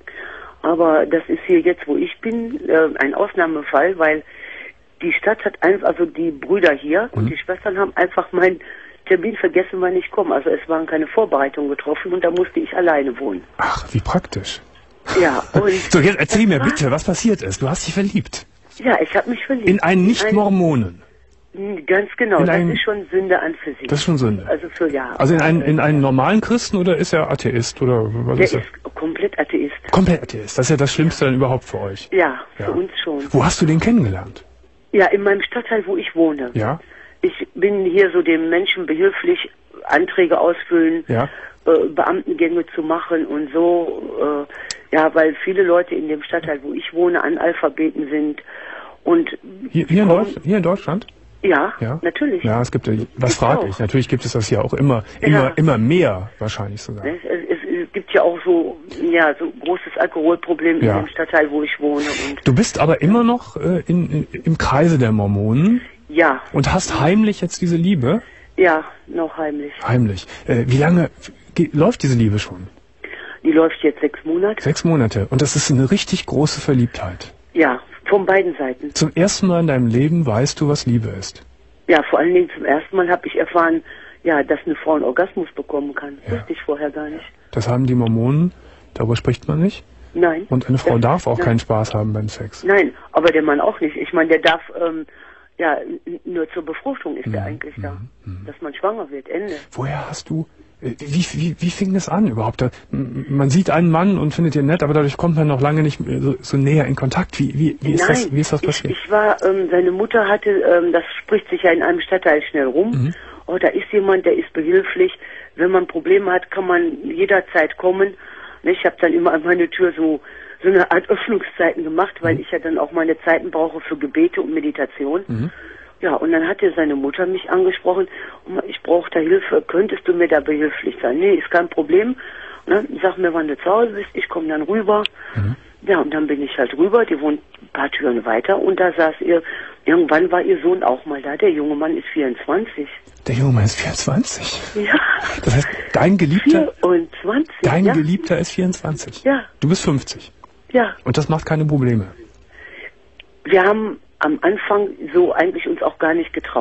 Aber das ist hier jetzt, wo ich bin, äh, ein Ausnahmefall, weil die Stadt hat einfach, also die Brüder hier und die Schwestern haben einfach meinen Termin vergessen, wann ich komme. Also es waren keine Vorbereitungen getroffen und da musste ich alleine wohnen. Ach, wie praktisch. Ja, und So, jetzt erzähl das mir war- bitte, was passiert ist. Du hast dich verliebt. ja, ich habe mich verliebt. In einen Nicht-Mormonen. Ein- Ganz genau, in das einen- ist schon Sünde an für sich. Das ist schon Sünde. Also für ja. Also in einen, in einen normalen Christen oder ist er Atheist? Oder was Der ist er? ist komplett Atheist. Komplett Atheist. Das ist ja das Schlimmste dann überhaupt für euch. Ja, für Ja. uns schon. Wo hast du den kennengelernt? Ja, in meinem Stadtteil, wo ich wohne. Ja? Ich bin hier so dem Menschen behilflich, Anträge ausfüllen, Ja? äh, Beamtengänge zu machen und so. Äh, ja, weil viele Leute in dem Stadtteil, wo ich wohne, Analphabeten sind. Und Hier, hier, in, kommen- Deutsch, hier in Deutschland? ja, Ja? natürlich. Ja, es gibt, was Ich frage auch. ich? Natürlich gibt es das hier auch immer, immer, Ja. immer mehr wahrscheinlich sogar. Es, es, es gibt ja auch so, ja, so großes Alkoholproblem Ja. in dem Stadtteil, wo ich wohne. Und Du bist aber immer noch äh, in, in, im Kreise der Mormonen ja, und hast heimlich jetzt diese Liebe. ja, noch heimlich. Heimlich. Äh, wie lange ge- läuft diese Liebe schon? Die läuft jetzt sechs Monate. Sechs Monate. Und das ist eine richtig große Verliebtheit. Ja, von beiden Seiten. Zum ersten Mal in deinem Leben weißt du, was Liebe ist. Ja, vor allen Dingen zum ersten Mal habe ich erfahren, ja, dass eine Frau einen Orgasmus bekommen kann. Ja. Wusste ich vorher gar nicht. Das haben die Mormonen, darüber spricht man nicht. Nein. Und eine Frau Das- darf auch nein. keinen Spaß haben beim Sex. Nein, aber der Mann auch nicht. Ich meine, der darf, ähm, ja, n- nur zur Befruchtung ist der eigentlich da. Dass man schwanger wird, Ende. Woher hast du, äh, wie, wie, wie fing das an überhaupt? Da, m- man sieht einen Mann und findet ihn nett, aber dadurch kommt man noch lange nicht äh, so, so näher in Kontakt. Wie, wie, wie, ist, Nein, das, wie ist das ich, passiert? ich war, ähm, seine Mutter hatte, ähm, das spricht sich ja in einem Stadtteil schnell rum. Mhm. Oh, da ist jemand, der ist behilflich. Wenn man Probleme hat, kann man jederzeit kommen. Ne, Ich habe dann immer an meine Tür so so eine Art Öffnungszeiten gemacht, weil Mhm. ich ja dann auch meine Zeiten brauche für Gebete und Meditation. Mhm. Ja, und dann hatte seine Mutter mich angesprochen, Oma, ich brauche da Hilfe, könntest du mir da behilflich sein? Nee, ist kein Problem. Ne? Sag mir, wann du zu Hause bist, ich komme dann rüber. Mhm. Ja, und dann bin ich halt rüber, die wohnt ein paar Türen weiter und da saß ihr, irgendwann war ihr Sohn auch mal da, der junge Mann ist vierundzwanzig. Der junge Mann ist vierundzwanzig. Ja, Das heißt, dein Geliebter, vierundzwanzig, dein ja? Geliebter ist vierundzwanzig. Ja, Du bist fünfzig. ja. Und das macht keine Probleme. Wir haben am Anfang so eigentlich uns auch gar nicht getraut.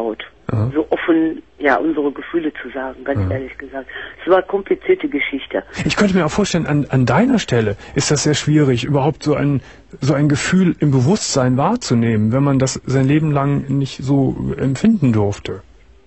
Aha. so offen, ja, unsere Gefühle zu sagen, ganz Aha. ehrlich gesagt. Es war eine komplizierte Geschichte. Ich könnte mir auch vorstellen, an, an deiner Stelle ist das sehr schwierig, überhaupt so ein, so ein Gefühl im Bewusstsein wahrzunehmen, wenn man das sein Leben lang nicht so empfinden durfte.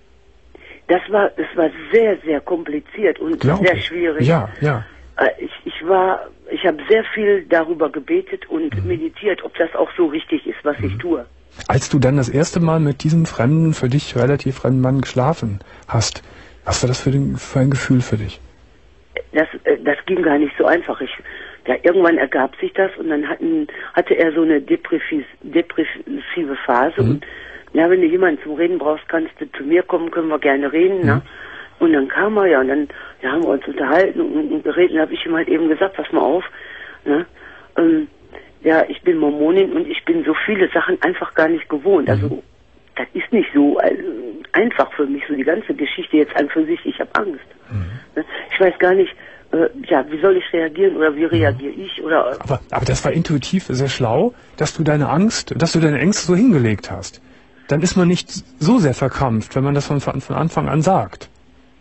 Das war, es war sehr, sehr kompliziert und Glaub sehr ich. schwierig. Ja, ja. Ich, ich war, ich habe sehr viel darüber gebetet und mhm. meditiert, ob das auch so richtig ist, was mhm. ich tue. Als du dann das erste Mal mit diesem fremden, für dich relativ fremden Mann geschlafen hast, was war das für, den, für ein Gefühl für dich? Das, das ging gar nicht so einfach. Ich, ja, irgendwann ergab sich das und dann hatten, hatte er so eine depressive, depressive Phase. Mhm. Und ja, wenn du jemanden zum Reden brauchst, kannst du zu mir kommen, können wir gerne reden. Mhm. Ne? Und dann kam er ja und dann ja, haben wir uns unterhalten und, und geredet. Und habe ich ihm halt eben gesagt, pass mal auf, ne? ähm, ja, ich bin Mormonin und ich bin so viele Sachen einfach gar nicht gewohnt. Mhm. Also das ist nicht so also, einfach für mich, so die ganze Geschichte jetzt an für sich. Ich habe Angst. Mhm. Ich weiß gar nicht, äh, ja, wie soll ich reagieren oder wie reagiere mhm. ich? Oder, aber, aber das war intuitiv sehr schlau, dass du deine Angst, dass du deine Ängste so hingelegt hast. Dann ist man nicht so sehr verkrampft, wenn man das von, von Anfang an sagt.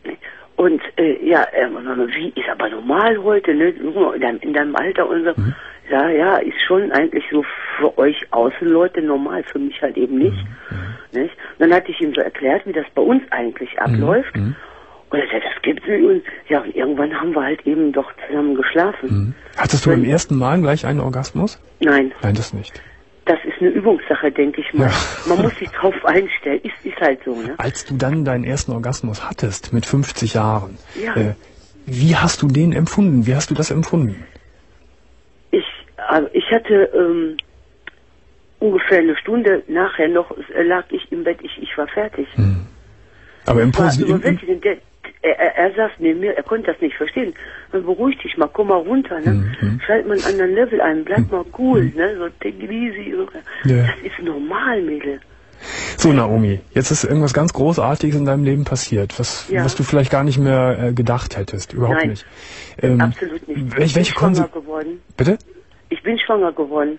Und äh, ja, äh, wie ist aber normal heute, ne? In deinem, in deinem Alter und so. Mhm. Ja, ja, ist schon eigentlich so für euch Außenleute normal, für mich halt eben nicht. Mhm. nicht? Dann hatte ich ihm so erklärt, wie das bei uns eigentlich abläuft. Mhm. Und er sagte, das gibt's nicht. Und ja, und irgendwann haben wir halt eben doch zusammen geschlafen. Mhm. Hattest du beim ersten Mal gleich einen Orgasmus? Nein. Nein, das nicht. Das ist eine Übungssache, denke ich mal. Ja. Man muss sich drauf einstellen. Ist, ist halt so, ne? Als du dann deinen ersten Orgasmus hattest, mit fünfzig Jahren, ja. äh, wie hast du den empfunden? Wie hast du das empfunden? Ich, also ich hatte ähm, ungefähr eine Stunde nachher noch, äh, lag ich im Bett, ich, ich war fertig. Hm. Aber im Positiven... Er, er, er saß neben mir, er konnte das nicht verstehen. Dann beruhig dich mal, komm mal runter, ne? Mhm. Schalt mal einen anderen Level ein, bleib mhm. mal cool, mhm. ne? So take it easy. Ja. Das ist normal, Mädel. So, Naomi, jetzt ist irgendwas ganz Großartiges in deinem Leben passiert, was, ja. was du vielleicht gar nicht mehr äh, gedacht hättest. Überhaupt Nein, nicht. Ähm, absolut nicht. Welche, ich bin schwanger Konse geworden. Bitte? Ich bin schwanger geworden.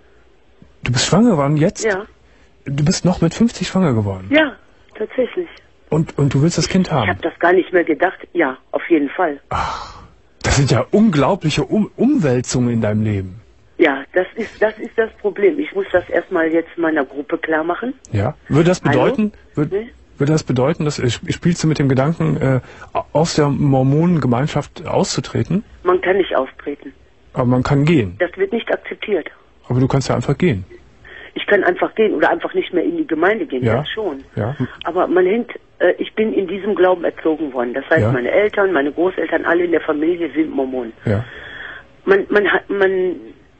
Du bist schwanger geworden jetzt? Ja. Du bist noch mit fünfzig schwanger geworden? Ja, tatsächlich. Und, und du willst das Kind haben? Ich habe das gar nicht mehr gedacht. Ja, auf jeden Fall. Ach, das sind ja unglaubliche um Umwälzungen in deinem Leben. Ja, das ist das ist das Problem. Ich muss das erstmal jetzt meiner Gruppe klar machen. Ja, würde das bedeuten, würd, nee? würde das bedeuten, dass spielst du mit dem Gedanken, äh, aus der Mormonengemeinschaft auszutreten? Man kann nicht austreten. Aber man kann gehen. Das wird nicht akzeptiert. Aber du kannst ja einfach gehen. Ich kann einfach gehen oder einfach nicht mehr in die Gemeinde gehen, ja. das schon. Ja. Aber man hängt, äh, ich bin in diesem Glauben erzogen worden. Das heißt, ja. meine Eltern, meine Großeltern, alle in der Familie sind Mormonen. Ja. Man, man hat, man,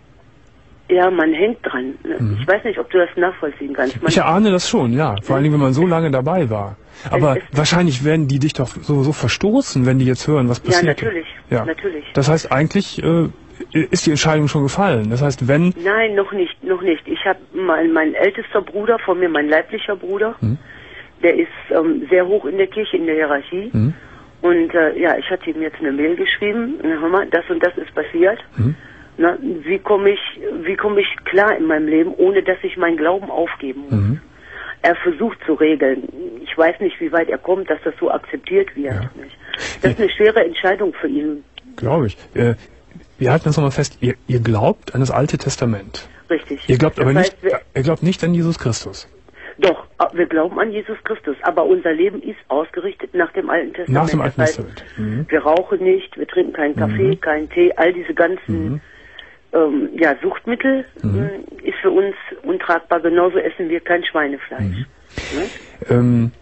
ja, man hängt dran. Mhm. Ich weiß nicht, ob du das nachvollziehen kannst. Man ich erahne das schon, ja. Vor allem, wenn man so lange dabei war. Aber es, es wahrscheinlich werden die dich doch sowieso verstoßen, wenn die jetzt hören, was passiert. Ja, natürlich. Ja. natürlich. Das heißt, eigentlich äh, ist die Entscheidung schon gefallen. Das heißt, wenn... Nein, noch nicht, noch nicht. Ich habe mein, mein ältester Bruder von mir, mein leiblicher Bruder, hm. der ist ähm, sehr hoch in der Kirche, in der Hierarchie. Hm. Und äh, ja, ich hatte ihm jetzt eine Mail geschrieben, hör mal, das und das ist passiert. Hm. Na, wie komme ich, wie komme ich klar in meinem Leben, ohne dass ich meinen Glauben aufgeben muss? Hm. Er versucht zu regeln. Ich weiß nicht, wie weit er kommt, dass das so akzeptiert wird. Ja. Das ist eine schwere Entscheidung für ihn. Glaube ich. Äh, Wir halten das nochmal fest, ihr, ihr glaubt an das Alte Testament. Richtig. Ihr glaubt das aber heißt, nicht, ihr glaubt nicht an Jesus Christus. Doch, wir glauben an Jesus Christus, aber unser Leben ist ausgerichtet nach dem Alten Testament. Nach dem Alten das heißt, Testament. Mhm. Wir rauchen nicht, wir trinken keinen Kaffee, mhm. keinen Tee, all diese ganzen mhm. ähm, ja, Suchtmittel mhm. äh, ist für uns untragbar. Genauso essen wir kein Schweinefleisch. Mhm. Ne? Ähm,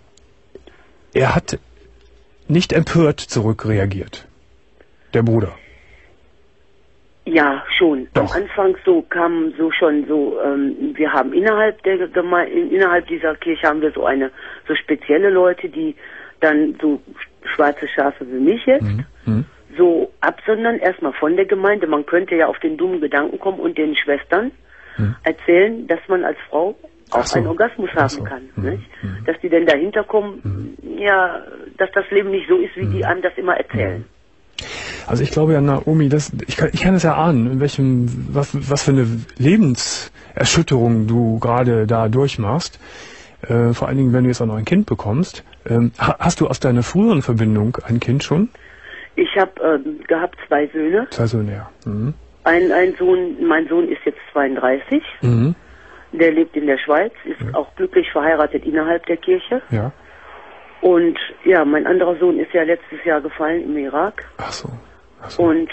er hat nicht empört zurückreagiert, der Bruder. Ja, schon. Doch. Am Anfang so kam so schon so, ähm, wir haben innerhalb der Geme innerhalb dieser Kirche haben wir so eine, so spezielle Leute, die dann so schwarze Schafe wie mich jetzt, mhm. Mhm. so absondern erstmal von der Gemeinde. Man könnte ja auf den dummen Gedanken kommen und den Schwestern mhm. erzählen, dass man als Frau auch so. einen Orgasmus haben so. kann. Mhm. Nicht? Mhm. Dass die denn dahinter kommen, mhm. ja, dass das Leben nicht so ist, wie mhm. die einem das immer erzählen. Mhm. Also ich glaube ja, Naomi, das, ich kann, ich kann es ja ahnen, in welchem, was, was für eine Lebenserschütterung du gerade da durchmachst. äh, vor allen Dingen, wenn du jetzt auch noch ein Kind bekommst. Ähm, hast du aus deiner früheren Verbindung ein Kind schon? Ich habe ähm, gehabt zwei Söhne. Zwei Söhne, ja. Mhm. Ein, ein Sohn, mein Sohn ist jetzt zweiunddreißig. Mhm. Der lebt in der Schweiz, ist ja. auch glücklich verheiratet innerhalb der Kirche. Ja. Und ja, mein anderer Sohn ist ja letztes Jahr gefallen im Irak. Ach so. Ach so. Und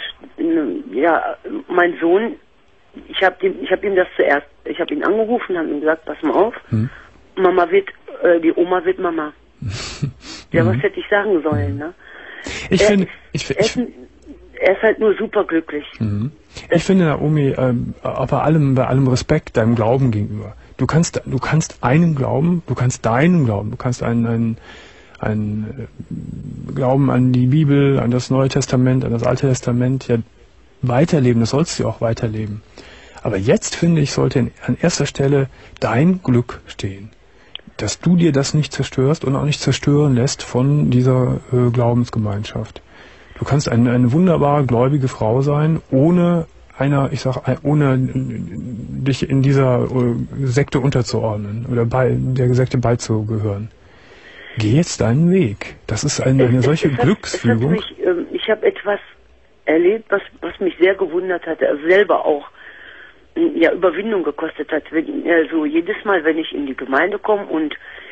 ja, mein Sohn, ich habe ihm, ich hab ihm das zuerst, ich habe ihn angerufen, habe ihm gesagt, pass mal auf, hm. Mama wird, äh, die Oma wird Mama. Ja, mhm. was hätte ich sagen sollen, ne? Ich er, finde, ich, er, ich, ist, er ist halt nur superglücklich. Mhm. Ich finde, Naomi, äh, bei allem, bei allem Respekt deinem Glauben gegenüber. Du kannst, du kannst einen Glauben, du kannst deinen Glauben, du kannst einen, einen ein Glauben an die Bibel, an das Neue Testament, an das Alte Testament, ja, weiterleben, das sollst du auch weiterleben. Aber jetzt, finde ich, sollte an erster Stelle dein Glück stehen. Dass du dir das nicht zerstörst und auch nicht zerstören lässt von dieser äh, Glaubensgemeinschaft. Du kannst eine, eine wunderbare, gläubige Frau sein, ohne einer, ich sag, ohne dich in dieser äh, Sekte unterzuordnen oder bei der Sekte beizugehören. Geh jetzt deinen Weg. Das ist eine, eine solche es, es Glücksfügung. Hat, es hat mich, ähm, ich habe etwas erlebt, was, was mich sehr gewundert hat, also selber auch ja, Überwindung gekostet hat. Wenn, also jedes Mal, wenn ich in die Gemeinde komme und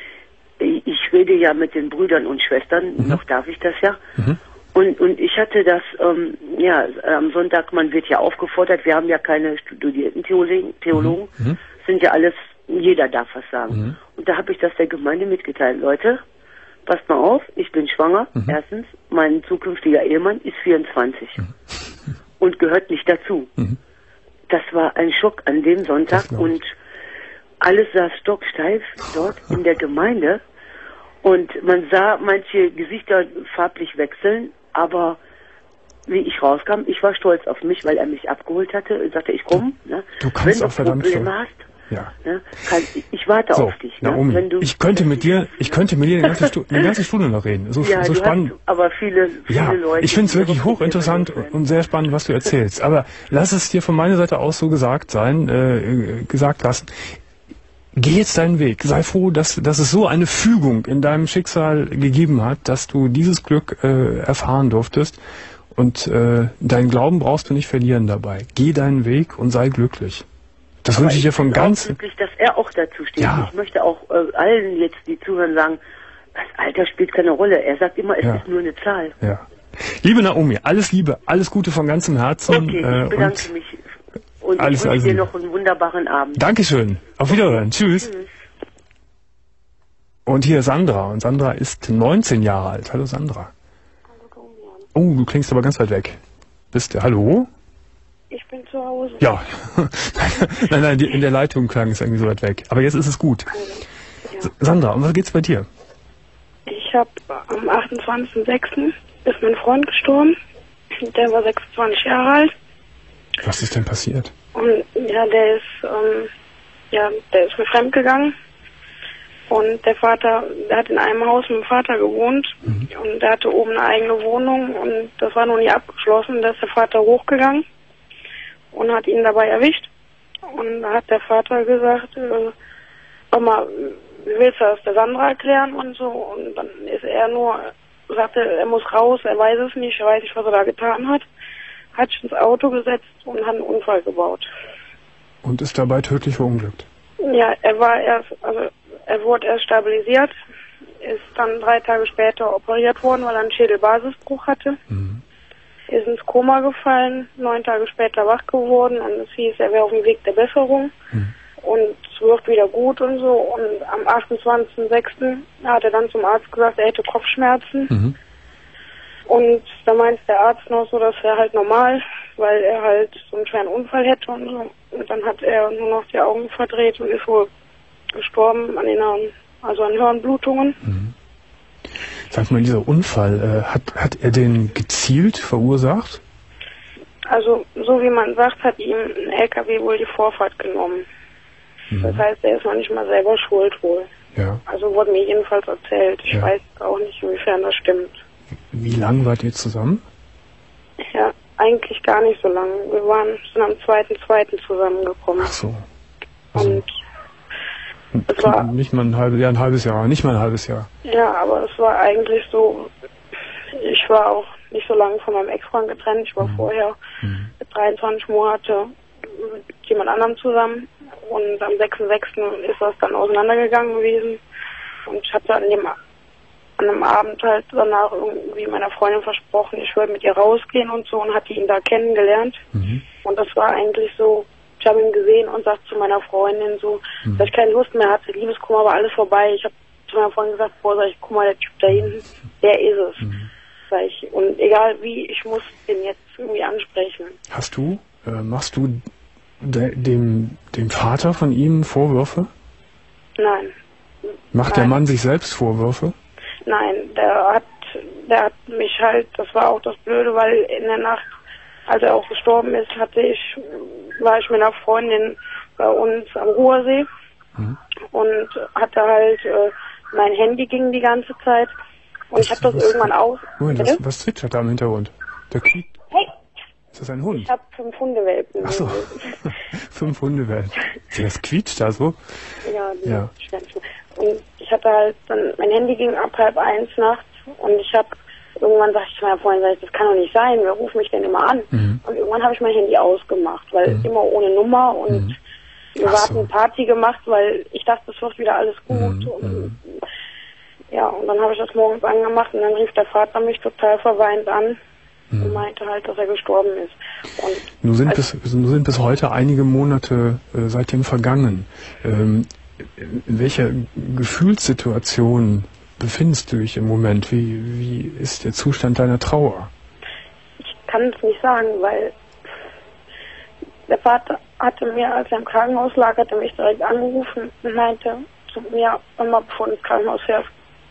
ich rede ja mit den Brüdern und Schwestern, mhm. noch darf ich das ja. Mhm. Und, und ich hatte das, ähm, ja, am Sonntag, man wird ja aufgefordert, wir haben ja keine studierten Theologen, Theologen mhm. sind ja alles, jeder darf was sagen. Mhm. Und da habe ich das der Gemeinde mitgeteilt, Leute, passt mal auf, ich bin schwanger, mhm. erstens, mein zukünftiger Ehemann ist vierundzwanzig mhm. und gehört nicht dazu. Mhm. Das war ein Schock an dem Sonntag und alles saß stocksteif dort in der Gemeinde und man sah manche Gesichter farblich wechseln, aber wie ich rauskam, ich war stolz auf mich, weil er mich abgeholt hatte und sagte, ich komme, ne? Du kannst wenn auch verdammt Probleme hast, ja. Ne, kann, ich, ich warte so, auf dich. Naomi, ne? Wenn du, ich könnte mit dir, ich könnte mit dir eine ganze, Stu eine ganze Stunde noch reden. So, ja, so du spannend. Hast aber viele, viele ja, Leute. Ich finde es wirklich hochinteressant und sehr spannend, was du erzählst. Aber lass es dir von meiner Seite aus so gesagt sein, äh, gesagt lassen. Geh jetzt deinen Weg. Sei froh, dass, dass es so eine Fügung in deinem Schicksal gegeben hat, dass du dieses Glück äh, erfahren durftest. Und äh, deinen Glauben brauchst du nicht verlieren dabei. Geh deinen Weg und sei glücklich. Das wünsche ich dir von ganzem. Ich bin glücklich, dass er auch dazu steht. Ja. Ich möchte auch äh, allen jetzt, die zuhören, sagen, das Alter spielt keine Rolle. Er sagt immer, es ja. ist nur eine Zahl. Ja. Liebe Naomi, alles Liebe, alles Gute von ganzem Herzen. Okay, ich bedanke und mich. Und alles, ich wünsche dir alles noch einen wunderbaren Abend. Dankeschön. Auf Wiederhören. Tschüss. Tschüss. Und hier Sandra. Und Sandra ist neunzehn Jahre alt. Hallo Sandra. Oh, du klingst aber ganz weit weg. Bist du? Hallo? Ich bin zu Hause. Ja. nein, nein, die, in der Leitung klang es irgendwie so weit weg. Aber jetzt ist es gut. Ja. Sandra, um was geht's bei dir? Ich habe am achtundzwanzigsten sechsten ist mein Freund gestorben. Der war sechsundzwanzig Jahre alt. Was ist denn passiert? Und ja, der ist, ähm, ja, der ist mir fremdgegangen. Und der Vater, der hat in einem Haus mit dem Vater gewohnt. Mhm. Und der hatte oben eine eigene Wohnung. Und das war noch nie abgeschlossen. Da ist der Vater hochgegangen und hat ihn dabei erwischt. Und da hat der Vater gesagt, äh, Mama, willst du das der Sandra erklären und so? Und dann ist er nur, sagte, er muss raus, er weiß es nicht, er weiß nicht, was er da getan hat. Hat sich ins Auto gesetzt und hat einen Unfall gebaut. Und ist dabei tödlich verunglückt? Ja, er war erst, also er wurde erst stabilisiert, ist dann drei Tage später operiert worden, weil er einen Schädelbasisbruch hatte. Mhm. Ist ins Koma gefallen, neun Tage später wach geworden und es hieß, er wäre auf dem Weg der Besserung. Mhm. Und es wird wieder gut und so. Und am achtundzwanzigsten sechsten hat er dann zum Arzt gesagt, er hätte Kopfschmerzen. Mhm. Und da meint der Arzt noch so, das wäre halt normal, weil er halt so einen schweren Unfall hätte und so. Und dann hat er nur noch die Augen verdreht und ist wohl gestorben an den Hirn, also an Hirnblutungen. Mhm. Sag mal, dieser Unfall, äh, hat, hat er den gezielt verursacht? Also, so wie man sagt, hat ihm ein L K W wohl die Vorfahrt genommen. Mhm. Das heißt, er ist noch nicht mal selber schuld wohl. Ja. Also wurde mir jedenfalls erzählt. Ich ja. weiß auch nicht, inwiefern das stimmt. Wie lange wart ihr zusammen? Ja, eigentlich gar nicht so lange. Wir waren, sind am zweiten zweiten zusammengekommen. Ach so. Also und Es war nicht mal ein halbes Jahr, ein halbes Jahr, nicht mal ein halbes Jahr. Ja, aber es war eigentlich so, ich war auch nicht so lange von meinem Ex-Freund getrennt. Ich war mhm. vorher mhm. dreiundzwanzig Monate mit jemand anderem zusammen und am sechsten sechsten ist das dann auseinandergegangen gewesen und ich hatte an dem an einem Abend halt danach irgendwie meiner Freundin versprochen, ich würde mit ihr rausgehen und so und hatte ihn da kennengelernt mhm. und das war eigentlich so, ich habe ihn gesehen und sagte zu meiner Freundin so, mhm. dass ich keine Lust mehr hatte, Liebeskummer war alles vorbei. Ich habe zu meiner Freundin gesagt, boah, sag ich, guck mal, der Typ da hinten, der ist es. Mhm. Sag ich, und egal wie, ich muss den jetzt irgendwie ansprechen. Hast du, äh, machst du de dem, dem Vater von ihm Vorwürfe? Nein. Macht Nein. der Mann sich selbst Vorwürfe? Nein, der hat, der hat mich halt, das war auch das Blöde, weil in der Nacht, als er auch gestorben ist, hatte ich, war ich mit einer Freundin bei uns am Ruhrsee mhm. und hatte halt, äh, mein Handy ging die ganze Zeit und was, ich habe das was, irgendwann aus. Moment, was, was zwitschert da im Hintergrund? Der quiekt. Hey! Ist das ein Hund? Ich habe fünf Hundewelpen. Ach so, fünf Hundewelpen. Das quietscht da so? Ja, die ja. Schwänze. Und ich hatte halt dann, mein Handy ging ab halb eins nachts und ich habe, irgendwann sagte ich zu meiner Freundin, das kann doch nicht sein, wer ruft mich denn immer an? Mhm. Und irgendwann habe ich mein Handy ausgemacht, weil mhm. immer ohne Nummer und mhm. wir hatten so. Party gemacht, weil ich dachte, es wird wieder alles gut. Mhm. Und, ja, und dann habe ich das morgens angemacht und dann rief der Vater mich total verweint an mhm. und meinte halt, dass er gestorben ist. Und nun sind, bis, nun sind bis heute einige Monate äh, seitdem vergangen. Ähm, in welcher Gefühlssituation befindest du dich im Moment? Wie, wie ist der Zustand deiner Trauer? Ich kann es nicht sagen, weil der Vater hatte mir, als er im Krankenhaus lag, hat er mich direkt angerufen und meinte zu mir, immer bevor du ins Krankenhaus fährst,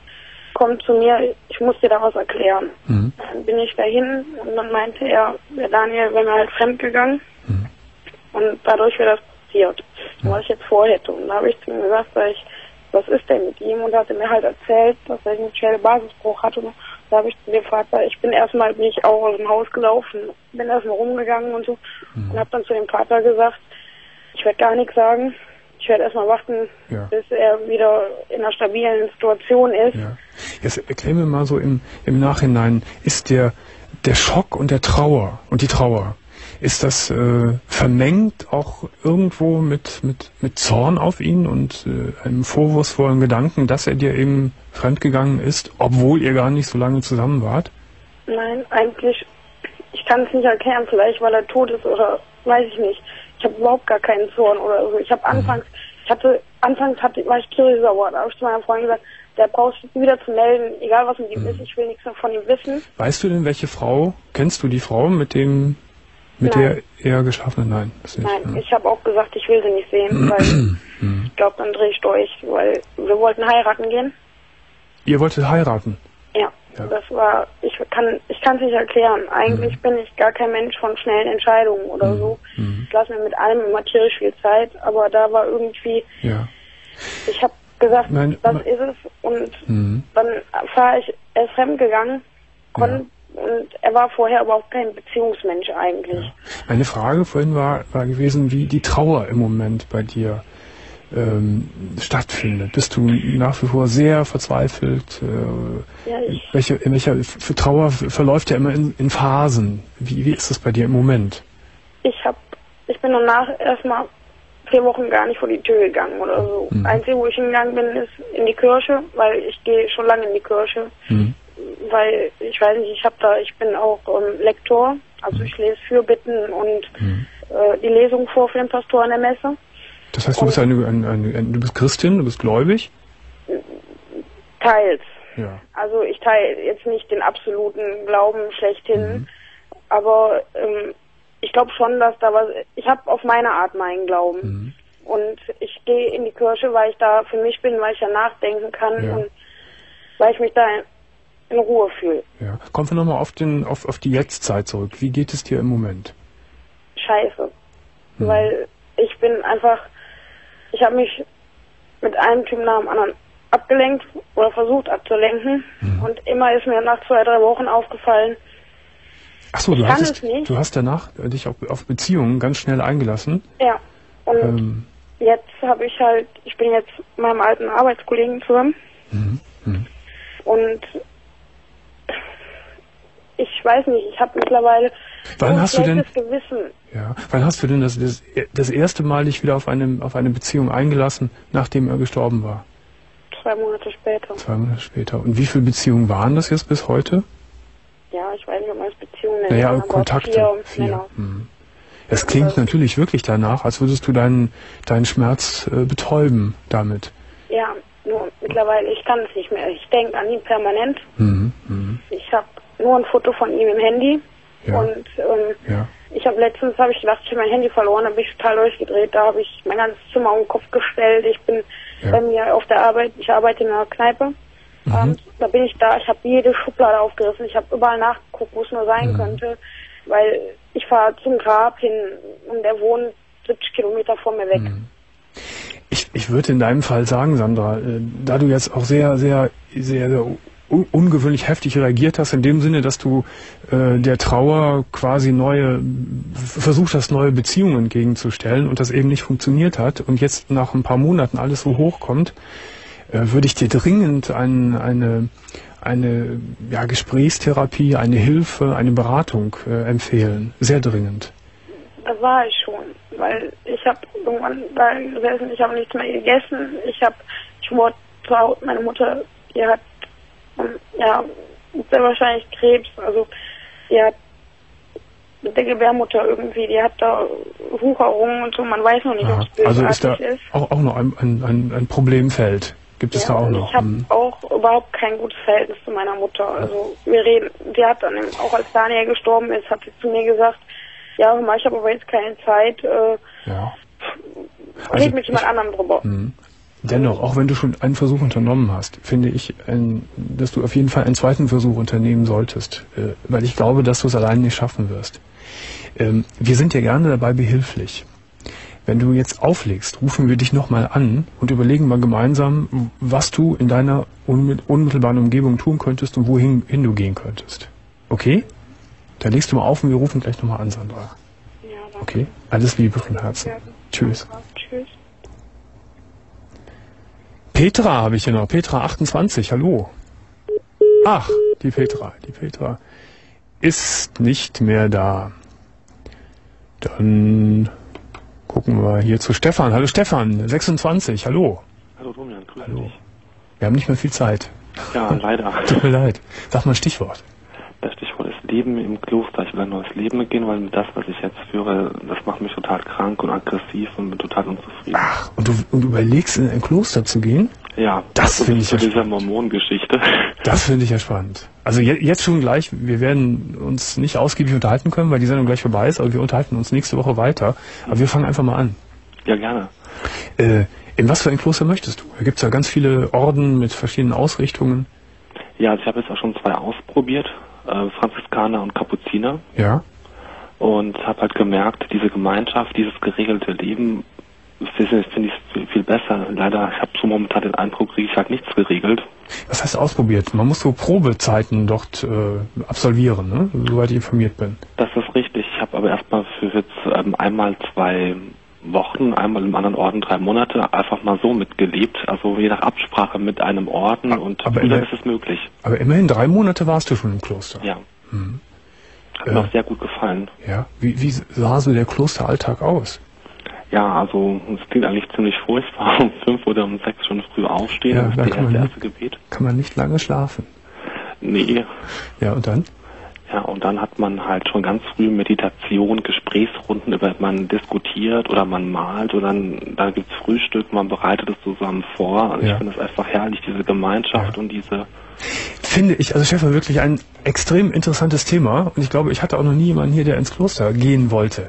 komm zu mir, ich muss dir da was erklären. Mhm. Dann bin ich dahin und dann meinte er, der Daniel wäre mir halt fremdgegangen mhm. und dadurch wäre das passiert, mhm. was ich jetzt vorhätte. Und da habe ich zu ihm gesagt, sag ich, was ist denn mit ihm? Und er hatte mir halt erzählt, dass er einen Schädelbasisbruch hatte. Und da habe ich zu dem Vater, ich bin erstmal, bin ich auch aus dem Haus gelaufen, bin erstmal rumgegangen und so mhm. und habe dann zu dem Vater gesagt, ich werde gar nichts sagen. Ich werde erstmal warten, ja. bis er wieder in einer stabilen Situation ist. Ja. Jetzt erklär mir mal so im, im Nachhinein, ist der, der Schock und der Trauer und die Trauer, ist das äh, vermengt auch irgendwo mit, mit, mit Zorn auf ihn und äh, einem vorwurfsvollen Gedanken, dass er dir eben fremdgegangen ist, obwohl ihr gar nicht so lange zusammen wart? Nein, eigentlich, ich kann es nicht erklären, vielleicht weil er tot ist oder weiß ich nicht. Ich habe überhaupt gar keinen Zorn oder so. Ich habe anfangs, ich hatte, anfangs hatte, war ich tierisch sauer. Da habe ich zu meiner Freundin gesagt, der braucht sich wieder zu melden, egal was mit ihm mhm. ist, ich will nichts mehr von ihm wissen. Weißt du denn, welche Frau, kennst du die Frau, mit dem, mit Nein. der er geschlafen hat? Nein. Das nicht, Nein, ja. ich habe auch gesagt, ich will sie nicht sehen, weil ich glaube, dann drehe ich durch, weil wir wollten heiraten gehen. Ihr wolltet heiraten? Ja, ja. Das war, ich kann ich kann es nicht erklären. Eigentlich mhm. bin ich gar kein Mensch von schnellen Entscheidungen oder mhm. so. Mhm. Ich lasse mir mit allem immer tierisch viel Zeit, aber da war irgendwie, ja. ich habe gesagt, mein, das mein, ist es und mhm. dann war ich, er ist fremdgegangen ja. und er war vorher überhaupt kein Beziehungsmensch eigentlich. Ja. Meine Frage vorhin war, war gewesen, wie die Trauer im Moment bei dir ähm, stattfindet. Bist du nach wie vor sehr verzweifelt? Äh, ja, ich welche, in welcher für Trauer verläuft ja immer in, in Phasen. Wie, wie ist das bei dir im Moment? Ich hab, ich bin danach erstmal vier Wochen gar nicht vor die Tür gegangen oder so. Mhm. Einzige, wo ich hingegangen bin, ist in die Kirche, weil ich gehe schon lange in die Kirche. Mhm. Weil, ich weiß nicht, ich habe da, ich bin auch ähm, Lektor, also ich lese Fürbitten und mhm. äh, die Lesung vor für den Pastor an der Messe. Das heißt, du bist, eine, eine, eine, eine, du bist Christin, du bist gläubig? Teils. Ja. Also ich teile jetzt nicht den absoluten Glauben schlechthin, mhm. aber ähm, ich glaube schon, dass da was, ich habe auf meine Art meinen Glauben. Mhm. Und ich gehe in die Kirche, weil ich da für mich bin, weil ich ja nachdenken kann ja. und weil ich mich da in Ruhe fühle. Ja. Kommen wir nochmal auf, den, auf, auf die Jetztzeit zurück. Wie geht es dir im Moment? Scheiße. Hm. Weil ich bin einfach, ich habe mich mit einem Typ nach dem anderen abgelenkt oder versucht abzulenken. Hm. Und immer ist mir nach zwei, drei Wochen aufgefallen, ach so, du, hattest, du hast danach dich auf, auf Beziehungen ganz schnell eingelassen? Ja. Und ähm, jetzt habe ich halt, ich bin jetzt mit meinem alten Arbeitskollegen zusammen. Mhm. Mhm. Und ich weiß nicht, ich habe mittlerweile wann so hast du denn Gewissen. Ja, wann hast du denn das, das das erste Mal dich wieder auf eine auf eine Beziehung eingelassen, nachdem er gestorben war? Zwei Monate später. Zwei Monate später. Und wie viele Beziehungen waren das jetzt bis heute? Ja, ich weiß nicht, ob man es Beziehungen nennt. Naja, aber Kontakte. Vier. vier. Genau. Mhm. Es klingt also natürlich wirklich danach, als würdest du deinen deinen Schmerz äh, betäuben damit. Ja, nur mittlerweile, ich kann es nicht mehr. Ich denke an ihn permanent. Mhm. Mhm. Ich habe nur ein Foto von ihm im Handy. Ja. Und ähm, Ja. ich habe letztens, habe ich gedacht, ich habe mein Handy verloren, da bin ich total durchgedreht. Da habe ich mein ganzes Zimmer um den Kopf gestellt. Ich bin Ja. bei mir auf der Arbeit, ich arbeite in einer Kneipe. Mhm. Ähm, da bin ich da, ich habe jede Schublade aufgerissen. Ich habe überall nachgeguckt, wo es nur sein Mhm. könnte. Weil ich fahre zum Grab hin und er wohnt siebzig Kilometer vor mir weg. Mhm. Ich, ich würde in deinem Fall sagen, Sandra, äh, da du jetzt auch sehr, sehr, sehr, sehr un ungewöhnlich heftig reagiert hast, in dem Sinne, dass du äh, der Trauer quasi neue, versucht hast, neue Beziehungen entgegenzustellen und das eben nicht funktioniert hat und jetzt nach ein paar Monaten alles so hochkommt, äh, würde ich dir dringend ein, eine, eine ja, Gesprächstherapie, eine Hilfe, eine Beratung äh, empfehlen. Sehr dringend. Da war ich schon, weil ich habe irgendwann da gesessen, ich habe nichts mehr gegessen, ich habe, ich wurde zu Hause, meine Mutter, die hat, ähm, ja, sehr wahrscheinlich Krebs, also die hat mit der Gebärmutter irgendwie, die hat da Wucherungen und so, man weiß noch nicht, ob es bösartig also ist da ist. auch, auch noch ein, ein, ein Problemfeld. Gibt es Ja, da auch und noch? ich habe Hm. auch überhaupt kein gutes Verhältnis zu meiner Mutter. Also wir reden, die hat dann auch als Daniel gestorben ist, hat sie zu mir gesagt, ja, hör mal, ich habe aber jetzt keine Zeit, äh, Ja. red Also mit jemand ich- anderem drüber. Hm. Dennoch, auch wenn du schon einen Versuch unternommen hast, finde ich, ein, dass du auf jeden Fall einen zweiten Versuch unternehmen solltest, äh, weil ich glaube, dass du es allein nicht schaffen wirst. Ähm, wir sind dir gerne dabei behilflich. Wenn du jetzt auflegst, rufen wir dich nochmal an und überlegen mal gemeinsam, was du in deiner unmit- unmittelbaren Umgebung tun könntest und wohin hin du gehen könntest. Okay? Dann legst du mal auf und wir rufen gleich nochmal an, Sandra. Ja, danke. Okay? Alles Liebe von Herzen. Ja. Tschüss. Tschüss. Petra habe ich hier noch. Petra achtundzwanzig, hallo. Ach, die Petra, die Petra ist nicht mehr da. Dann gucken wir hier zu Stefan. Hallo Stefan, sechsundzwanzig, hallo. Hallo Domian, grüß Hallo. dich. Wir haben nicht mehr viel Zeit. Ja, leider. Tut mir leid. Sag mal ein Stichwort. Das Stichwort ist Leben im Kloster. Ich will ein neues Leben beginnen, weil das, was ich jetzt führe, das macht mich total krank und aggressiv und bin total unzufrieden. Ach, und du, und du überlegst, in ein Kloster zu gehen? Ja, Das finde ich zu ja dieser Mormonengeschichte. Das finde ich ja spannend. Also je, jetzt schon gleich, wir werden uns nicht ausgiebig unterhalten können, weil die Sendung gleich vorbei ist, aber wir unterhalten uns nächste Woche weiter. Aber wir fangen einfach mal an. Ja, gerne. Äh, in was für ein Kloster möchtest du? Da gibt es ja ganz viele Orden mit verschiedenen Ausrichtungen. Ja, also ich habe jetzt auch schon zwei ausprobiert, äh, Franziskaner und Kapuziner. Ja. Und habe halt gemerkt, diese Gemeinschaft, dieses geregelte Leben, finde ich viel, viel besser. Leider, ich habe so momentan den Eindruck, kriege ich halt nichts geregelt. Was heißt ausprobiert? Man muss so Probezeiten dort äh, absolvieren, ne? Soweit ich informiert bin. Das ist richtig. Ich habe aber erstmal für jetzt ähm, einmal zwei Wochen, einmal im anderen Orden drei Monate einfach mal so mitgelebt. Also je nach Absprache mit einem Orden Aber- und aber dann immer- ist es möglich. Aber immerhin drei Monate warst du schon im Kloster. Ja. Hm. Hat Äh. mir auch sehr gut gefallen. Ja. Wie, wie sah so der Klosteralltag aus? Ja, also es klingt eigentlich ziemlich furchtbar, um fünf oder um sechs schon früh aufstehen. Ja, das ist da das kann man erste, nicht- erste Gebet. Kann man nicht lange schlafen. Nee. Ja, und dann? Ja, und dann hat man halt schon ganz früh Meditation, Gesprächsrunden, über man diskutiert oder man malt oder dann, da gibt's Frühstück, man bereitet es zusammen vor. Also Ja. ich finde es einfach herrlich, diese Gemeinschaft Ja. und diese... Finde ich, also Stefan, wirklich ein extrem interessantes Thema und ich glaube, ich hatte auch noch nie jemanden hier, der ins Kloster gehen wollte.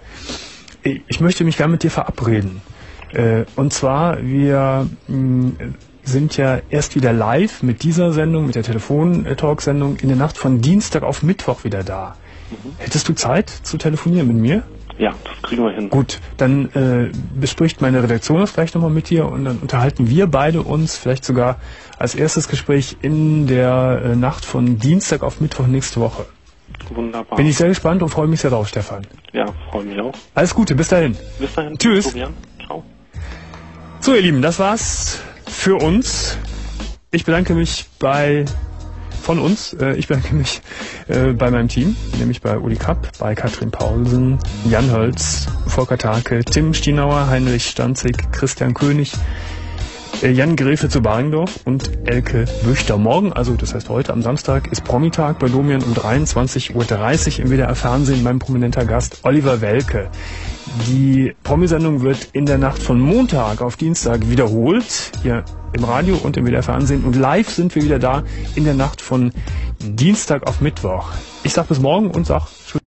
Ich möchte mich gerne mit dir verabreden. Äh, Und zwar, wir mh, sind ja erst wieder live mit dieser Sendung, mit der Telefon-Talk-Sendung in der Nacht von Dienstag auf Mittwoch wieder da. Hättest du Zeit zu telefonieren mit mir? Ja, das kriegen wir hin. Gut, dann äh, bespricht meine Redaktion das gleich nochmal mit dir und dann unterhalten wir beide uns vielleicht sogar als erstes Gespräch in der äh, Nacht von Dienstag auf Mittwoch nächste Woche. Wunderbar. Bin ich sehr gespannt und freue mich sehr drauf, Stefan. Ja, freue mich auch. Alles Gute, bis dahin. Bis dahin. Tschüss. Tobian. Ciao. So, ihr Lieben, das war's für uns. Ich bedanke mich bei von uns. Äh, ich bedanke mich äh, bei meinem Team, nämlich bei Uli Kapp, bei Katrin Paulsen, Jan Hölz, Volker Tarke, Tim Stienauer, Heinrich Stanzig, Christian König, äh, Jan Gräfe zu Baringdorf und Elke Büchter. Morgen, also das heißt heute am Samstag, ist Promitag bei Domian um dreiundzwanzig Uhr dreißig im W D R Fernsehen. Mein prominenter Gast Oliver Welke. Die Promi-Sendung wird in der Nacht von Montag auf Dienstag wiederholt, hier im Radio und im W D R Fernsehen. Und live sind wir wieder da in der Nacht von Dienstag auf Mittwoch. Ich sag bis morgen und sag tschüss.